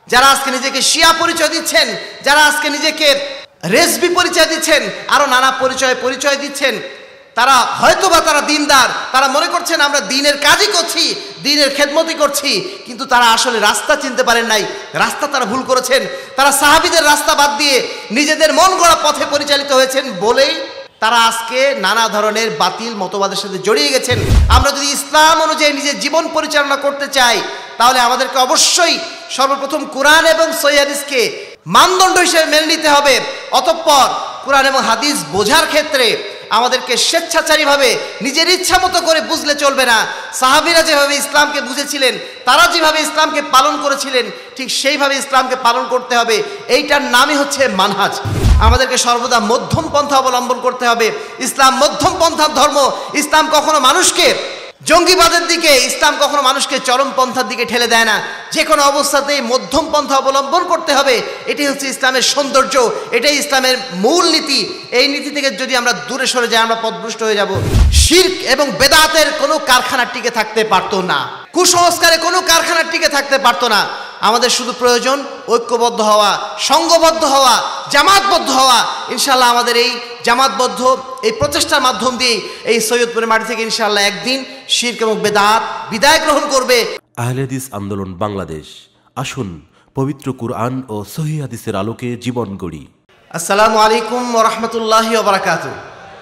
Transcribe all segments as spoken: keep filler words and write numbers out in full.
যারা আজকে নিজেকে শিয়া পরিচয় দিচ্ছেন, যারা আজকে নিজেকে রেজবি পরিচয় দিচ্ছেন, আরো নানা পরিচয় পরিচয় দিচ্ছেন, তারা হয়তোবা তারা দিনদার, তারা মনে করছেন আমরা দিনের কাজই করছি, দিনের খেদমতি করছি, কিন্তু তারা আসলে রাস্তা চিনতে পারেন নাই, রাস্তা তারা ভুল করেছেন। তারা সাহাবীদের রাস্তা বাদ দিয়ে নিজেদের মন গড়া পথে পরিচালিত হয়েছেন বলেই তারা আজকে নানা ধরনের বাতিল মতবাদের সাথে জড়িয়ে গেছেন। আমরা যদি ইসলাম অনুযায়ী নিজের জীবন পরিচালনা করতে চাই, তাহলে আমাদেরকে অবশ্যই সর্বপ্রথম কোরআন এবং সহিহ হাদিসকে মানদণ্ড হিসেবে মেনে নিতে হবে। অতঃপর কোরআন এবং হাদিস বোঝার ক্ষেত্রে আমাদেরকে স্বেচ্ছাচারীভাবে নিজের ইচ্ছা মতো করে বুঝলে চলবে না। সাহাবীরা যেভাবে ইসলামকে বুঝেছিলেন, তারা যেভাবে ইসলামকে পালন করেছিলেন, ঠিক সেইভাবে ইসলামকে পালন করতে হবে। এইটার নামই হচ্ছে মানহাজ। আমাদেরকে সর্বদা মধ্যম পন্থা অবলম্বন করতে হবে। ইসলাম মধ্যম পন্থার ধর্ম। ইসলাম কখনো মানুষকে জঙ্গিবাদের দিকে, ইসলাম কখনো মানুষকে চরম পন্থার দিকে ঠেলে দেয় না। যে কোনো অবস্থাতেই মধ্যম পন্থা অবলম্বন করতে হবে। এটি হচ্ছে ইসলামের সৌন্দর্য, এটাই ইসলামের মূল নীতি। এই নীতি থেকে যদি আমরা দূরে সরে যাই, আমরা পথভ্রষ্ট হয়ে যাব। শিরক এবং বেদাতের কোনো কারখানা টিকে থাকতে পারতো না, কুসংস্কারে কোনো কারখানা টিকে থাকতে পারতো না। আমাদের শুধু প্রয়োজন ঐক্যবদ্ধ হওয়া, সংঘবদ্ধ হওয়া, জামাতবদ্ধ হওয়া। ইনশাআল্লাহ আমাদের এই জামাতবদ্ধ এই প্রচেষ্টার মাধ্যম দিয়ে এই সৈয়দপুরের মাটি থেকে ইনশাআল্লাহ একদিন শিরক এবং বেদাত বিদায় গ্রহণ করবে। আহলে হাদিস আন্দোলন বাংলাদেশ, আসুন পবিত্র কুরআন ও সহিহ হাদিসের আলোকে জীবন গড়ি। আসসালামু আলাইকুম ওয়া রাহমাতুল্লাহি ওয়া বারাকাতুহু।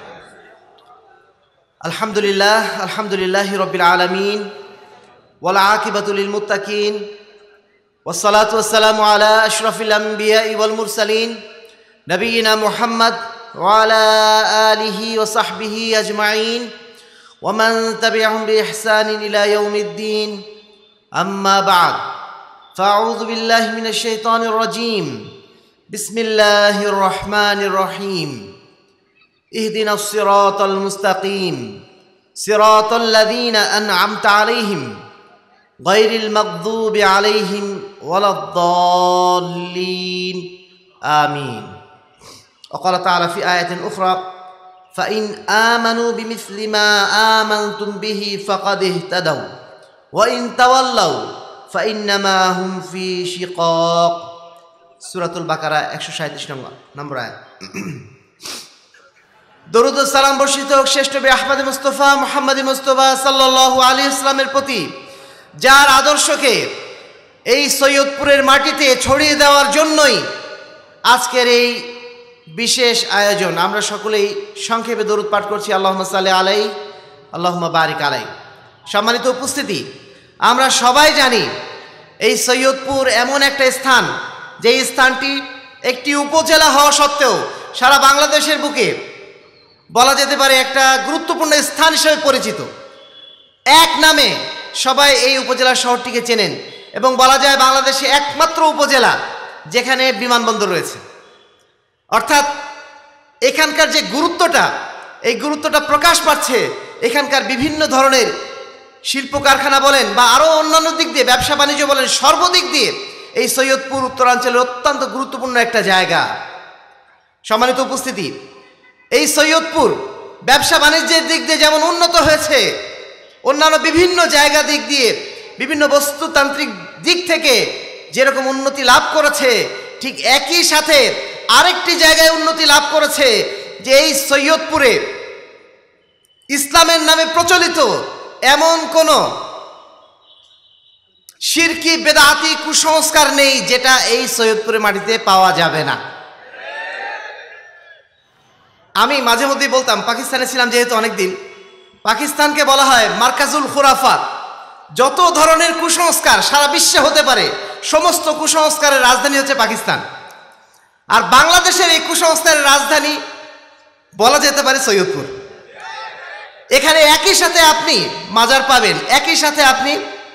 আলহামদুলিল্লাহ, আলহামদুলিল্লাহি রাব্বিল আলামিন, ওয়াল আকিবাতু লিল মুত্তাকিন, ওয়াসসালাতু ওয়াসসালামু আলা আশরাফিল আমবিয়াই ওয়াল মুরসালিন, নবিয়িনা মুহাম্মদ ওয়া আলা আলিহি ওয়া সাহবিহি আজমাইন, ওয়া মান তাবিআহুম বিইহসানিন ইলা ইয়াউমিদ্দিন। আম্মা বা'দ, ফাআউযু বিল্লাহি মিনাশ শাইতানির রাজীম। বিসমিল্লাহির রহমানির রহিম। ইহদিনাস সিরাতাল মুস্তাকিম, সিরাতাল লাযীনা আন'আমতা আলাইহিম গায়রিল মাগযুবি আলাইহিম ওয়ালাদ-দাল্লিন। আমিন। وقال تعالى في آية أخرى: فإن آمنوا بمثل ما آمنتم به فقد اهتدوا وإن تولوا فإنما هم في شقاق। সূরাতুল বাকারা একশো সাঁইত্রিশ নম্বর আয়াত। দরুদ ও সালাম বর্ষিত হোক শ্রেষ্ঠ নবী আহমদ মুস্তাফা মুহাম্মদ মুস্তাফা সাল্লাল্লাহু আলাইহি ওয়াসাল্লামের প্রতি, যার আদর্শকে এই সৈয়দপুরের মাটিতে ছড়িয়ে দেওয়ার জন্যই আজকের এই বিশেষ আয়োজন। আমরা সকলেই সংক্ষেপে দরুদ পাঠ করছি, আল্লাহুম্মা সাল্লি আলাইহি আল্লাহুম্মা বারিক আলাইহি। সম্মানিত উপস্থিতি, আমরা সবাই জানি এই সৈয়দপুর এমন একটা স্থান, যে স্থানটি একটি উপজেলা হওয়া সত্ত্বেও সারা বাংলাদেশের বুকে বলা যেতে পারে একটা গুরুত্বপূর্ণ স্থান হিসেবে পরিচিত। এক নামে সবাই এই উপজেলা শহরটিকে চেনেন এবং বলা যায় বাংলাদেশে একমাত্র উপজেলা যেখানে বিমানবন্দর রয়েছে। অর্থাৎ এখানকার যে গুরুত্বটা, এই গুরুত্বটা প্রকাশ পাচ্ছে এখানকার বিভিন্ন ধরনের শিল্প কারখানা বলেন বা আরও অন্যান্য দিক দিয়ে, ব্যবসা বাণিজ্য বলেন, সর্বদিক দিয়ে এই সৈয়দপুর উত্তরাঞ্চলের অত্যন্ত গুরুত্বপূর্ণ একটা জায়গা। সম্মানিত উপস্থিতি, এই সৈয়দপুর ব্যবসা বাণিজ্যের দিক দিয়ে যেমন উন্নত হয়েছে, অন্যান্য বিভিন্ন জায়গা দিক দিয়ে, বিভিন্ন বস্তুতান্ত্রিক দিক থেকে যেরকম উন্নতি লাভ করেছে, ঠিক একই সাথে আরেকটি জায়গায় উন্নতি লাভ করেছে, যে এই সৈয়দপুরে ইসলামের নামে প্রচলিত এমন কোন শিরকি বেদাতি কুসংস্কার নেই যেটা এই সৈয়দপুরের মাটিতে পাওয়া যাবে না। আমি মাঝে মধ্যেই বলতাম, পাকিস্তানে ছিলাম যেহেতু অনেকদিন, পাকিস্তানকে বলা হয় মার্কাজুল খুরাফাত। যত ধরনের কুসংস্কার সারা বিশ্বে হতে পারে, সমস্ত কুসংস্কারের রাজধানী হচ্ছে পাকিস্তান। আর বাংলাদেশের এই কুসংস্কারের রাজধানী বলা যেতে পারে সৈয়দপুর। এখানে একই সাথে আপনি মাজার পাবেন, একই সাথে আপনি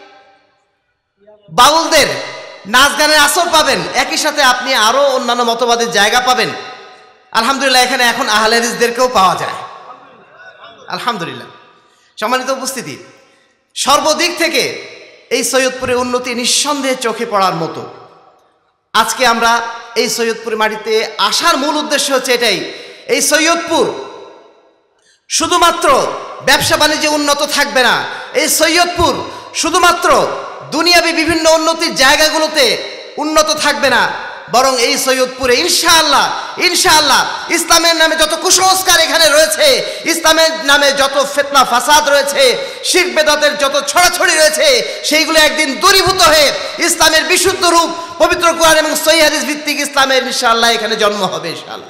বাউলদের নাচ গানের আসর পাবেন, একই সাথে আপনি আরো অন্যান্য মতবাদের জায়গা পাবেন। আলহামদুলিল্লাহ, এখানে এখন আহলে হাদিসদেরকেও পাওয়া যায়, আলহামদুলিল্লাহ। সম্মানিত উপস্থিতি, সর্বদিক থেকে এই সৈয়দপুরের উন্নতি নিঃসন্দেহে চোখে পড়ার মতো। আজকে আমরা এই সৈয়দপুরের মাটিতে আসার মূল উদ্দেশ্য হচ্ছে এটাই, এই সৈয়দপুর শুধুমাত্র ব্যবসা বাণিজ্যে উন্নত থাকবে না, এই সৈয়দপুর শুধুমাত্র দুনিয়াবী বিভিন্ন উন্নতির জায়গাগুলোতে উন্নত থাকবে না, বরং এই সৈয়দপুরে ইনশাআল্লাহ ইনশাআল্লাহ ইসলামের নামে যত কুসংস্কার এখানে রয়েছে, ইসলামের নামে যত ফিতনা ফাসাদ রয়েছে, শিরক বেদাতের যত ছড়াছড়ি রয়েছে, সেইগুলো একদিন দূরীভূত হয়ে ইসলামের বিশুদ্ধ রূপ পবিত্র কোরআন এবং সহিহ হাদিস ভিত্তিক ইসলামের ইনশাআল্লাহ এখানে জন্ম হবে ইনশাআল্লাহ।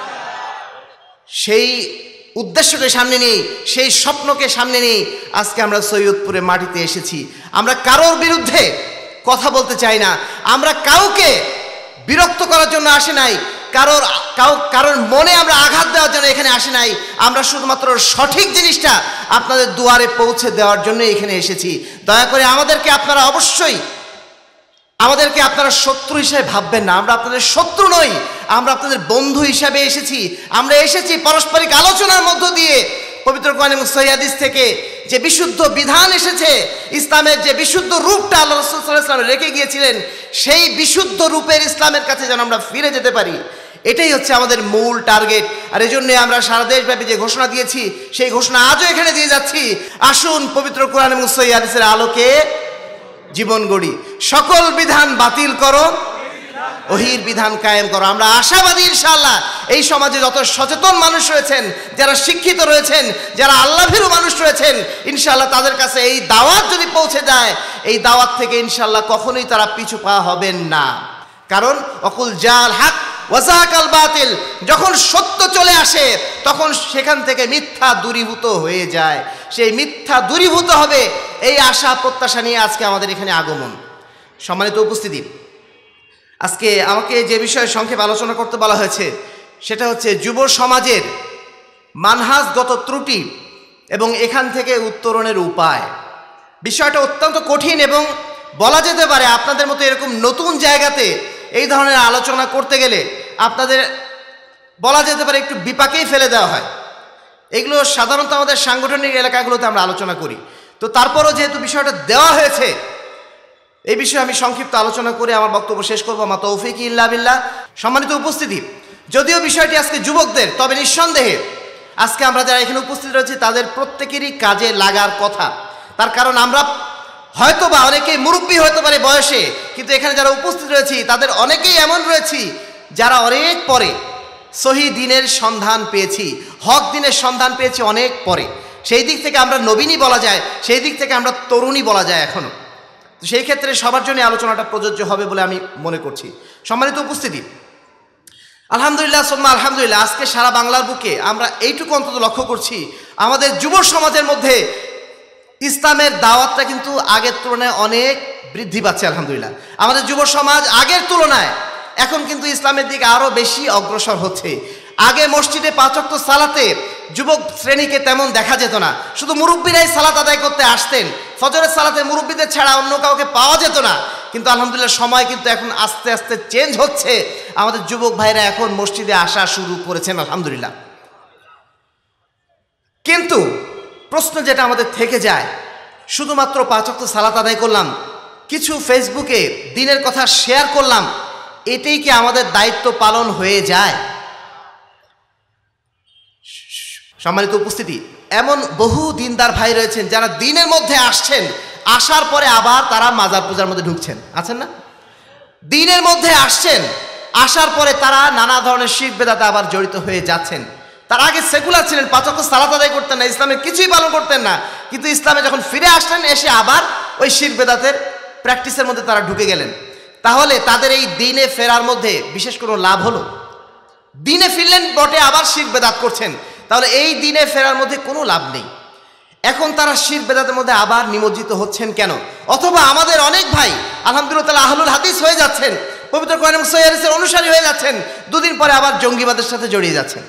সেই উদ্দেশ্যকে সামনে নিয়ে, সেই স্বপ্নকে সামনে নিয়ে আজকে আমরা সৈয়দপুরে মাটিতে এসেছি। আমরা কারোর বিরুদ্ধে কথা বলতে চাই না, আমরা কাউকে বিরক্ত করার জন্য আসে নাই, কারোর কাউ কারোর মনে আমরা আঘাত দেওয়ার জন্য এখানে আসে নাই। আমরা শুধুমাত্র সঠিক জিনিসটা আপনাদের দুয়ারে পৌঁছে দেওয়ার জন্য এখানে এসেছি। দয়া করে আমাদেরকে আপনারা অবশ্যই আমাদেরকে আপনারা শত্রু হিসেবে ভাববেন না। আমরা আপনাদের শত্রু নই, আমরা আপনাদের বন্ধু হিসাবে এসেছি। আমরা এসেছি পারস্পরিক আলোচনার মধ্য দিয়ে পবিত্র কোরআন এবং সহিহ হাদিস থেকে যে বিশুদ্ধ বিধান এসেছে, ইসলামের যে বিশুদ্ধ রূপটা আল্লাহ রাসূল সাল্লাল্লাহু আলাইহি ওয়াসাল্লাম রেখে গিয়েছিলেন, সেই বিশুদ্ধ রূপের ইসলামের কাছে যেন আমরা ফিরে যেতে পারি, এটাই হচ্ছে আমাদের মূল টার্গেট। আর এই জন্যে আমরা সারা দেশব্যাপী যে ঘোষণা দিয়েছি, সেই ঘোষণা আজও এখানে দিয়ে যাচ্ছি। আসুন পবিত্র কোরআন এবং সহিহ হাদিসের আলোকে জীবন গড়ি, সকল বিধান বাতিল করো, ওহির বিধান কায়েম করো। আমরা আশাবাদী ইনশাআল্লাহ এই সমাজে যত সচেতন মানুষ রয়েছেন, যারা শিক্ষিত রয়েছেন, যারা আল্লাহভীরু মানুষ রয়েছেন, ইনশাআল্লাহ তাদের কাছে এই দাওয়াত যদি পৌঁছে যায়, এই দাওয়াত থেকে ইনশাআল্লাহ কখনোই তারা পিছু পা হবেন না। কারণ অকুল জাল হক ওয়াজাকাল বাতিল, যখন সত্য চলে আসে তখন সেখান থেকে মিথ্যা দূরীভূত হয়ে যায়। সেই মিথ্যা দূরীভূত হবে, এই আশা প্রত্যাশা নিয়ে আজকে আমাদের এখানে আগমন। সম্মানিত উপস্থিতি, আজকে আমাকে যে বিষয়ে সংক্ষেপে আলোচনা করতে বলা হয়েছে সেটা হচ্ছে যুব সমাজের মানহাজগত ত্রুটি এবং এখান থেকে উত্তরণের উপায়। বিষয়টা অত্যন্ত কঠিন এবং বলা যেতে পারে আপনাদের মতো এরকম নতুন জায়গাতে এই ধরনের আলোচনা করতে গেলে আপনাদের বলা যেতে পারে একটু বিপাকেই ফেলে দেওয়া হয়। এগুলো সাধারণত আমাদের সাংগঠনিক এলাকাগুলোতে আমরা আলোচনা করি। তো তারপরও যেহেতু বিষয়টা দেওয়া হয়েছে, এই বিষয়ে আমি সংক্ষিপ্ত আলোচনা করে আমার বক্তব্য শেষ করবো। মা তৌফিক ইল্লা বিল্লাহ। সম্মানিত উপস্থিতি, যদিও বিষয়টি আজকে যুবকদের, তবে নিঃসন্দেহে আজকে আমরা যারা এখানে উপস্থিত রয়েছি তাদের প্রত্যেকেরই কাজে লাগার কথা। তার কারণ আমরা হয়তো বা অনেকেই মুরব্বী হতে পারে বয়সে, কিন্তু এখানে যারা উপস্থিত রয়েছি তাদের অনেকেই এমন রয়েছি যারা অনেক পরে সহি দিনের সন্ধান পেয়েছি, হক দিনের সন্ধান পেয়েছি অনেক পরে। সেই দিক থেকে আমরা নবীনই বলা যায়, সেই দিক থেকে আমরা তরুণী বলা যায় এখনো। তো সেই ক্ষেত্রে সবার জন্য আলোচনাটা প্রযোজ্য হবে বলে আমি মনে করছি। সম্মানিত উপস্থিতি, আলহামদুলিল্লাহ সুম্মা আলহামদুলিল্লাহ, আজকে সারা বাংলার বুকে আমরা এইটুকু অন্তত লক্ষ্য করছি, আমাদের যুব সমাজের মধ্যে ইসলামের দাওয়াতটা কিন্তু আগের তুলনায় অনেক বৃদ্ধি পাচ্ছে। আলহামদুলিল্লাহ, আমাদের যুব সমাজ আগের তুলনায় এখন কিন্তু ইসলামের দিকে আরও বেশি অগ্রসর হচ্ছে। আগে মসজিদে পাঁচ ওয়াক্ত সালাতে যুবক শ্রেণীকে তেমন দেখা যেত না, শুধু মুরব্বীরাই সালাত আদায় করতে আসতেন। ফজরের সালাতে মুরব্বীদের ছাড়া অন্য কাউকে পাওয়া যেত না। কিন্তু আলহামদুলিল্লাহ সময় কিন্তু এখন আস্তে আস্তে চেঞ্জ হচ্ছে, আমাদের যুবক ভাইরা এখন মসজিদে আসা শুরু করেছেন আলহামদুলিল্লাহ। কিন্তু প্রশ্ন যেটা আমাদের থেকে যায়, শুধুমাত্র পাঁচ ওয়াক্ত সালাত আদায় করলাম, কিছু ফেসবুকে দিনের কথা শেয়ার করলাম, এটাই কি আমাদের দায়িত্ব পালন হয়ে যায়? সম্মানিত উপস্থিতি, এমন বহু দিনদার ভাই রয়েছেন যারা দিনের মধ্যে আসছেন, আসার পরে আবার তারা মাজার পূজার মধ্যে ঢুকছেন, আছেন না? দিনের মধ্যে আসছেন, আসার পরে তারা নানা ধরনের শিরক বেদাতে আবার জড়িত হয়ে যাচ্ছেন। তার আগে সেকুলার ছিলেন, পাঁচ ওয়াক্ত সালাত আদায় করতেন না, ইসলামের কিছুই পালন করতেন না, কিন্তু ইসলামে যখন ফিরে আসলেন এসে আবার ওই শিরক বেদাতের প্র্যাকটিসের মধ্যে তারা ঢুকে গেলেন। তাহলে তাদের এই দিনে ফেরার মধ্যে বিশেষ কোনো লাভ হলো? দিনে ফিরলেন বটে, আবার শিরক বেদাত করছেন, তাহলে এই দিনে ফেরার মধ্যে কোনো লাভ নেই। এখন তারা শিরক বেদাতের মধ্যে আবার নিমজ্জিত হচ্ছেন কেন? অথবা আমাদের অনেক ভাই আলহামদুলিল্লাহ তাআলা আহলুল হাদিস হয়ে যাচ্ছেন, পবিত্র কোরআন এবং সহিহ হাদিসের অনুসারী হয়ে যাচ্ছেন, দুদিন পরে আবার জঙ্গিবাদের সাথে জড়িয়ে যাচ্ছেন,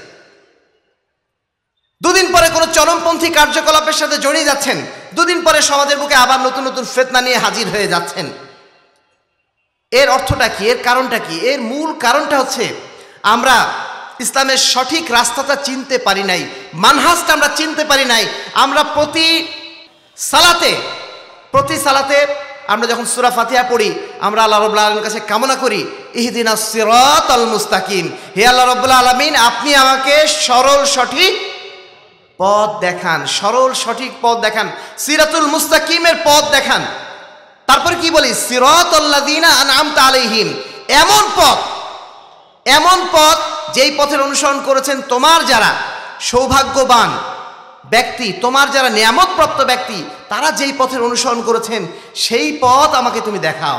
দুদিন পরে কোনো চরমপন্থী কার্যকলাপের সাথে জড়িয়ে যাচ্ছেন, দুদিন পরে সমাজের বুকে আবার নতুন নতুন ফিতনা নিয়ে হাজির হয়ে যাচ্ছেন। এর অর্থটা কি? এর কারণটা কি? এর মূল কারণটা হচ্ছে আমরা ইসলামের সঠিক রাস্তাটা চিনতে পারি নাই, মানহাজটা আমরা চিনতে পারি নাই। আমরা প্রতি সালাতে প্রতি সালাতে আমরা যখন সূরা ফাতিহা পড়ি, আমরা আল্লাহ রাব্বুল আলামিনের কাছে কামনা করি, ইহদিনাস সিরাতাল মুস্তাকিম, হে আল্লাহ রাব্বুল আলামিন আপনি আমাকে সরল সঠিক পথ দেখান, সরল সঠিক পথ দেখান, সিরাতুল মুস্তাকিমের পথ দেখান। তারপর কি বলি, সিরাতাল্লাযীনা আনআমতা আলাইহিম, এমন পথ, এমন পথ যেই পথের অনুসরণ করেছেন তোমার যারা সৌভাগ্যবান ব্যক্তি, তোমার যারা নিয়ামতপ্রাপ্ত ব্যক্তি, তারা যেই পথের অনুসরণ করেছেন সেই পথ আমাকে তুমি দেখাও।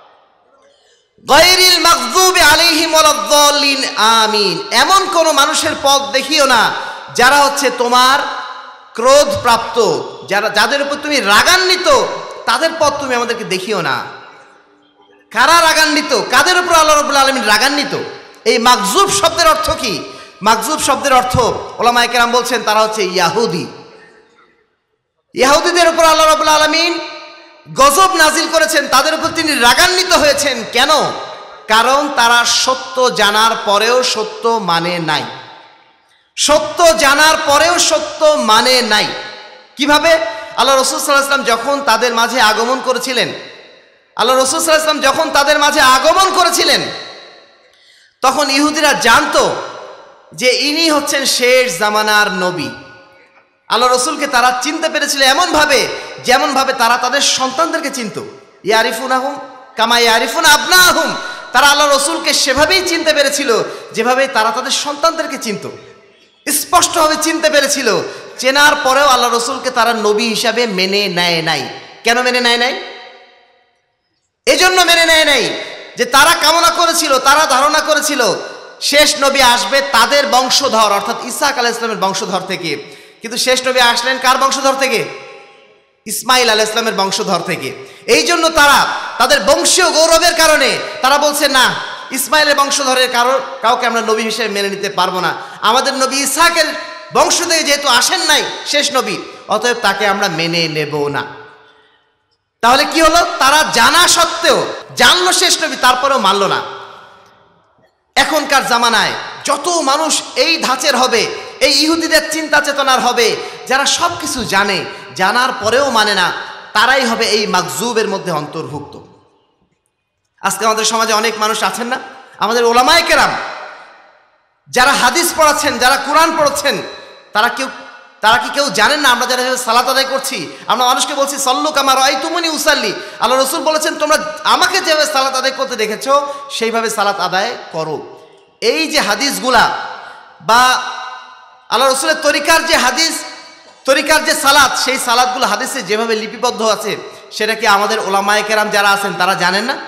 গায়রিল মাগযুবি আলাইহিম ওয়ালাদ-দাল্লিন আমিন, এমন কোন মানুষের পথ দেখিও না যারা হচ্ছে তোমার ক্রোধ প্রাপ্ত, যারা যাদের উপর তুমি রাগান্বিত, তাদের পথ তুমি আমাদেরকে দেখিও না। কারা রাগান্বিত, কাদের উপর আল্লাহ রাব্বুল আলামিন রাগান্বিত? এই মাগযুব শব্দের অর্থ কি? মাগযুব শব্দের অর্থ উলামায়ে কেরাম বলছেন তারা হচ্ছে ইয়াহুদি। ইহুদিদের উপর আল্লাহ রাব্বুল আলামিন গজব নাজিল করেছেন, তাদের উপর তিনি রাগান্বিত হয়েছেন। কেন? কারণ তারা সত্য জানার পরেও সত্য মানে নাই। সত্য জানার পরেও সত্য মানে নাই। কিভাবে? আল্লাহ রাসূল সাল্লাল্লাহু আলাইহি ওয়াসাল্লাম যখন তাদের মাঝে আগমন করেছিলেন, আল্লাহ রাসূল সাল্লাল্লাহু আলাইহি ওয়াসাল্লাম যখন তাদের মাঝে আগমন করেছিলেন, তখন ইহুদিরা জানতো যে ইনি হচ্ছেন শেষ জামানার নবী। আল্লাহ রসুলকে তারা চিনতে পেরেছিল এমনভাবে যেমনভাবে তারা তাদের সন্তানদেরকে চিনত। ইয়ারিফুনাহুম কামা ইয়ারিফুনা আবনাহুম, তারা আল্লাহ রসুলকে সেভাবেই চিনতে পেরেছিল যেভাবে তারা তাদের সন্তানদেরকে চিনত, স্পষ্টভাবে চিনতে পেরেছিল। চেনার পরেও আল্লাহ রসুলকে তারা নবী হিসাবে মেনে নেয় নাই। কেন মেনে নেয় নাই? এজন্য মেনে নেয় নাই যে তারা কামনা করেছিল, তারা ধারণা করেছিল শেষ নবী আসবে তাদের বংশধর অর্থাৎ ইসহাক আলাইহিস সালামের বংশধর থেকে। কিন্তু শেষ নবী আসলেন কার বংশধর থেকে? ইসমাইল আলাইহিস সালামের বংশধর থেকে। এই জন্য তারা তাদের বংশীয় গৌরবের কারণে তারা বলছে না, ইসমাইলের বংশধরের কারো কাউকে আমরা নবী হিসেবে মেনে নিতে পারবো না। আমাদের নবী ইসহাকের বংশ থেকে যেহেতু আসেন নাই শেষ নবী, অতএব তাকে আমরা মেনে নেব না। তাহলে কি হলো? তারা জানা সত্ত্বেও, জানলো শেষ নবী, তারপরেও মানলো না। এখনকার জামানায় যত মানুষ এই ধাঁচের হবে, এই ইহুদিদের চিন্তা চেতনার হবে, যারা সব কিছু জানে, জানার পরেও মানে না, তারাই হবে এই মাগযুবের মধ্যে অন্তর্ভুক্ত। আজকে আমাদের সমাজে অনেক মানুষ আছেন না, আমাদের ওলামায়ে কেরাম যারা হাদিস পড়াচ্ছেন, যারা কোরআন পড়াচ্ছেন, তারা কেউ তারা কি কেউ জানেন না আমরা যারা সালাত আদায় করছি, আমরা মানুষকে বলছি সল্লু কামা রাআইতুমুনি উসাল্লি। আল্লাহ রাসূল বলেছেন তোমরা আমাকে যেভাবে সালাত আদায় করতে দেখেছো সেইভাবে সালাত আদায় করো। এই যে হাদিসগুলা বা আল্লাহ রসুলের তরিকার যে হাদিস, তরিকার যে সালাত, সেই সালাতগুলো হাদিসে যেভাবে লিপিবদ্ধ আছে, সেটা কি আমাদের ওলামায়ে কেরাম যারা আছেন তারা জানেন না?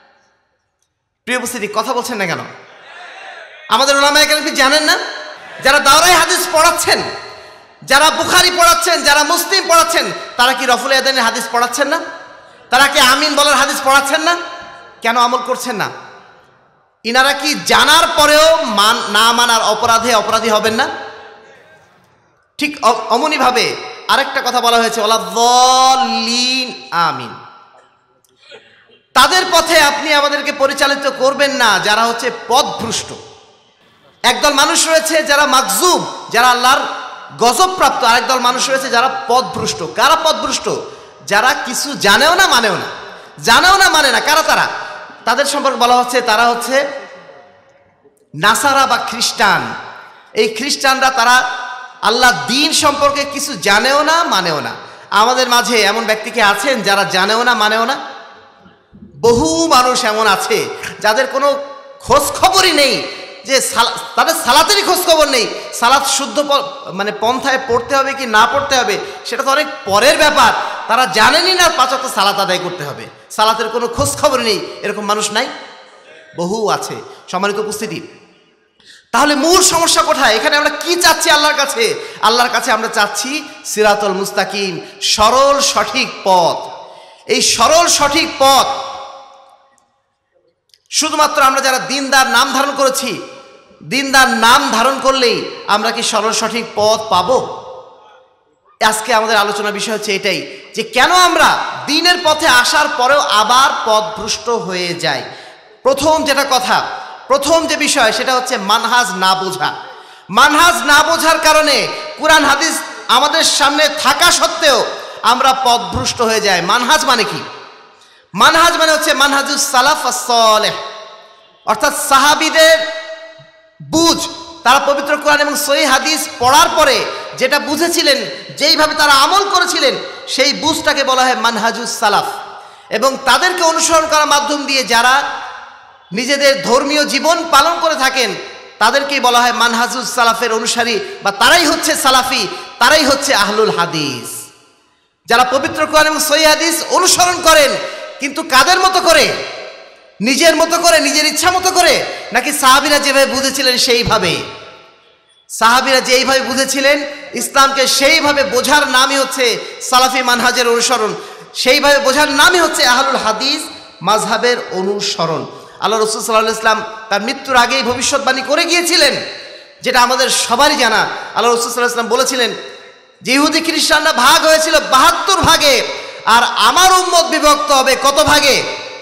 প্রিয় উপস্থিতি, কথা বলছেন না কেন? আমাদের ওলামায়ে কেরাম কি জানেন না? যারা দাওরায়ে হাদিস পড়াচ্ছেন, যারা বুখারী পড়াচ্ছেন, যারা মুসলিম পড়াচ্ছেন, তারা কি রফুল ইয়াদাইনের হাদিস পড়াচ্ছেন না? তারা কি আমিন বলার হাদিস পড়াচ্ছেন না? কেন আমল করছেন না? ইনারা কি জানার পরেও মান না মানার অপরাধে অপরাধী হবেন না? ঠিক অমনিভাবে আরেকটা কথা বলা হয়েছে, ওয়ালাদ-দাল্লিন আমিন, তাদের পথে আপনি আমাদেরকে পরিচালিত করবেন না যারা হচ্ছে পথভ্রষ্ট। একদল মানুষ রয়েছে যারা মাগযুব, যারা আল্লাহর গজবপ্রাপ্ত, আরেকদল মানুষ রয়েছে যারা পথভ্রষ্ট। কারা পথভ্রষ্ট? যারা কিছু জানেও না মানেও না, জানেও না মানে না। কারা তারা? তাদের সম্পর্কে বলা হচ্ছে তারা হচ্ছে নাসারা বা খ্রিস্টান। এই খ্রিস্টানরা তারা আল্লাহ দ্বীন সম্পর্কে কিছু জানেও না মানেও না। আমাদের মাঝে এমন ব্যক্তিকে আছেন যারা জানেও না মানেও না? বহু মানুষ এমন আছে যাদের কোনো খোঁজ খবরই নেই, যে তাদের সালাতেরই খোঁজ খবর নেই। সালাত শুদ্ধ মানে পন্থায় পড়তে হবে কি না পড়তে হবে সেটা তো অনেক পরের ব্যাপার। তারা জানেনই না পাঁচ ওয়াক্ত সালাত আদায় করতে হবে, সালাতের কোনো খোঁজ খবর নেই। এরকম মানুষ নাই? বহু আছে। সম্মানিত উপস্থিতি, তাহলে মূল সমস্যা কোথায়? এখানে আমরা কি চাচ্ছি আল্লাহর কাছে? আল্লাহর কাছে আমরা চাচ্ছি সিরাতুল মুস্তাকিম, সরল সঠিক পথ। এই সরল সঠিক পথ শুধুমাত্র আমরা যারা দিনদার নাম ধারণ করেছি, দিনদার নাম ধারণ করলেই আমরা কি সরল সঠিক পথ পাবো? আজকে আমাদের আলোচনার বিষয় হচ্ছে এটাই, যে কেন আমরা দ্বীনের পথে আসার পরেও আবার পথভ্রষ্ট হয়ে যাই। প্রথম যেটা কথা, প্রথম যে বিষয় সেটা হচ্ছে মানহাজ না বোঝা। মানহাজ না বোঝার কারণে কুরআন হাদিস আমাদের সামনে থাকা সত্ত্বেও আমরা পথভ্রষ্ট হয়ে যাই। মানহাজ মানে কি? মানহাজ মানে হচ্ছে মানহাজুস সালাফ আস-সালেহ, অর্থাৎ সাহাবীদের বুঝ। তারা পবিত্র কোরআন এবং সহিহ হাদিস পড়ার পরে যেটা বুঝেছিলেন, যেইভাবে তারা আমল করেছিলেন, সেই বুঝটাকে বলা হয় মানহাজুস সালাফ। এবং তাদেরকে অনুসরণ করার মাধ্যম দিয়ে যারা নিজেদের ধর্মীয় জীবন পালন করে থাকেন তাদেরকেই বলা হয় মানহাজুস সালাফের অনুসারী, বা তারাই হচ্ছে সালাফি, তারাই হচ্ছে আহলুল হাদিস। যারা পবিত্র কোরআন এবং সহিহ হাদিস অনুসরণ করেন, কিন্তু কাদের মতো করে? নিজের মতো করে, নিজের ইচ্ছা মতো করে, নাকি সাহাবীরা যেভাবে বুঝেছিলেন সেইভাবে? সাহাবীরা যেইভাবে বুঝেছিলেন ইসলামকে সেইভাবে বোঝার নামই হচ্ছে সালাফি মানহাজের অনুসরণ, সেইভাবে বোঝার নামই হচ্ছে আহলুল হাদিস মাযহাবের অনুসরণ। আল্লাহ রাসূল সাল্লাল্লাহু আলাইহি ওয়াসাল্লাম তার মৃত্যুর আগেই ভবিষ্যৎবাণী করে গিয়েছিলেন, যেটা আমাদের সবারই জানা। আল্লাহ রাসূল সাল্লাল্লাহু আলাইহি ওয়াসাল্লাম বলেছিলেন যে ইহুদি খ্রিস্টানরা ভাগ হয়েছিল বাহাত্তর ভাগে, আর আমার উম্মত বিভক্ত হবে কত ভাগে?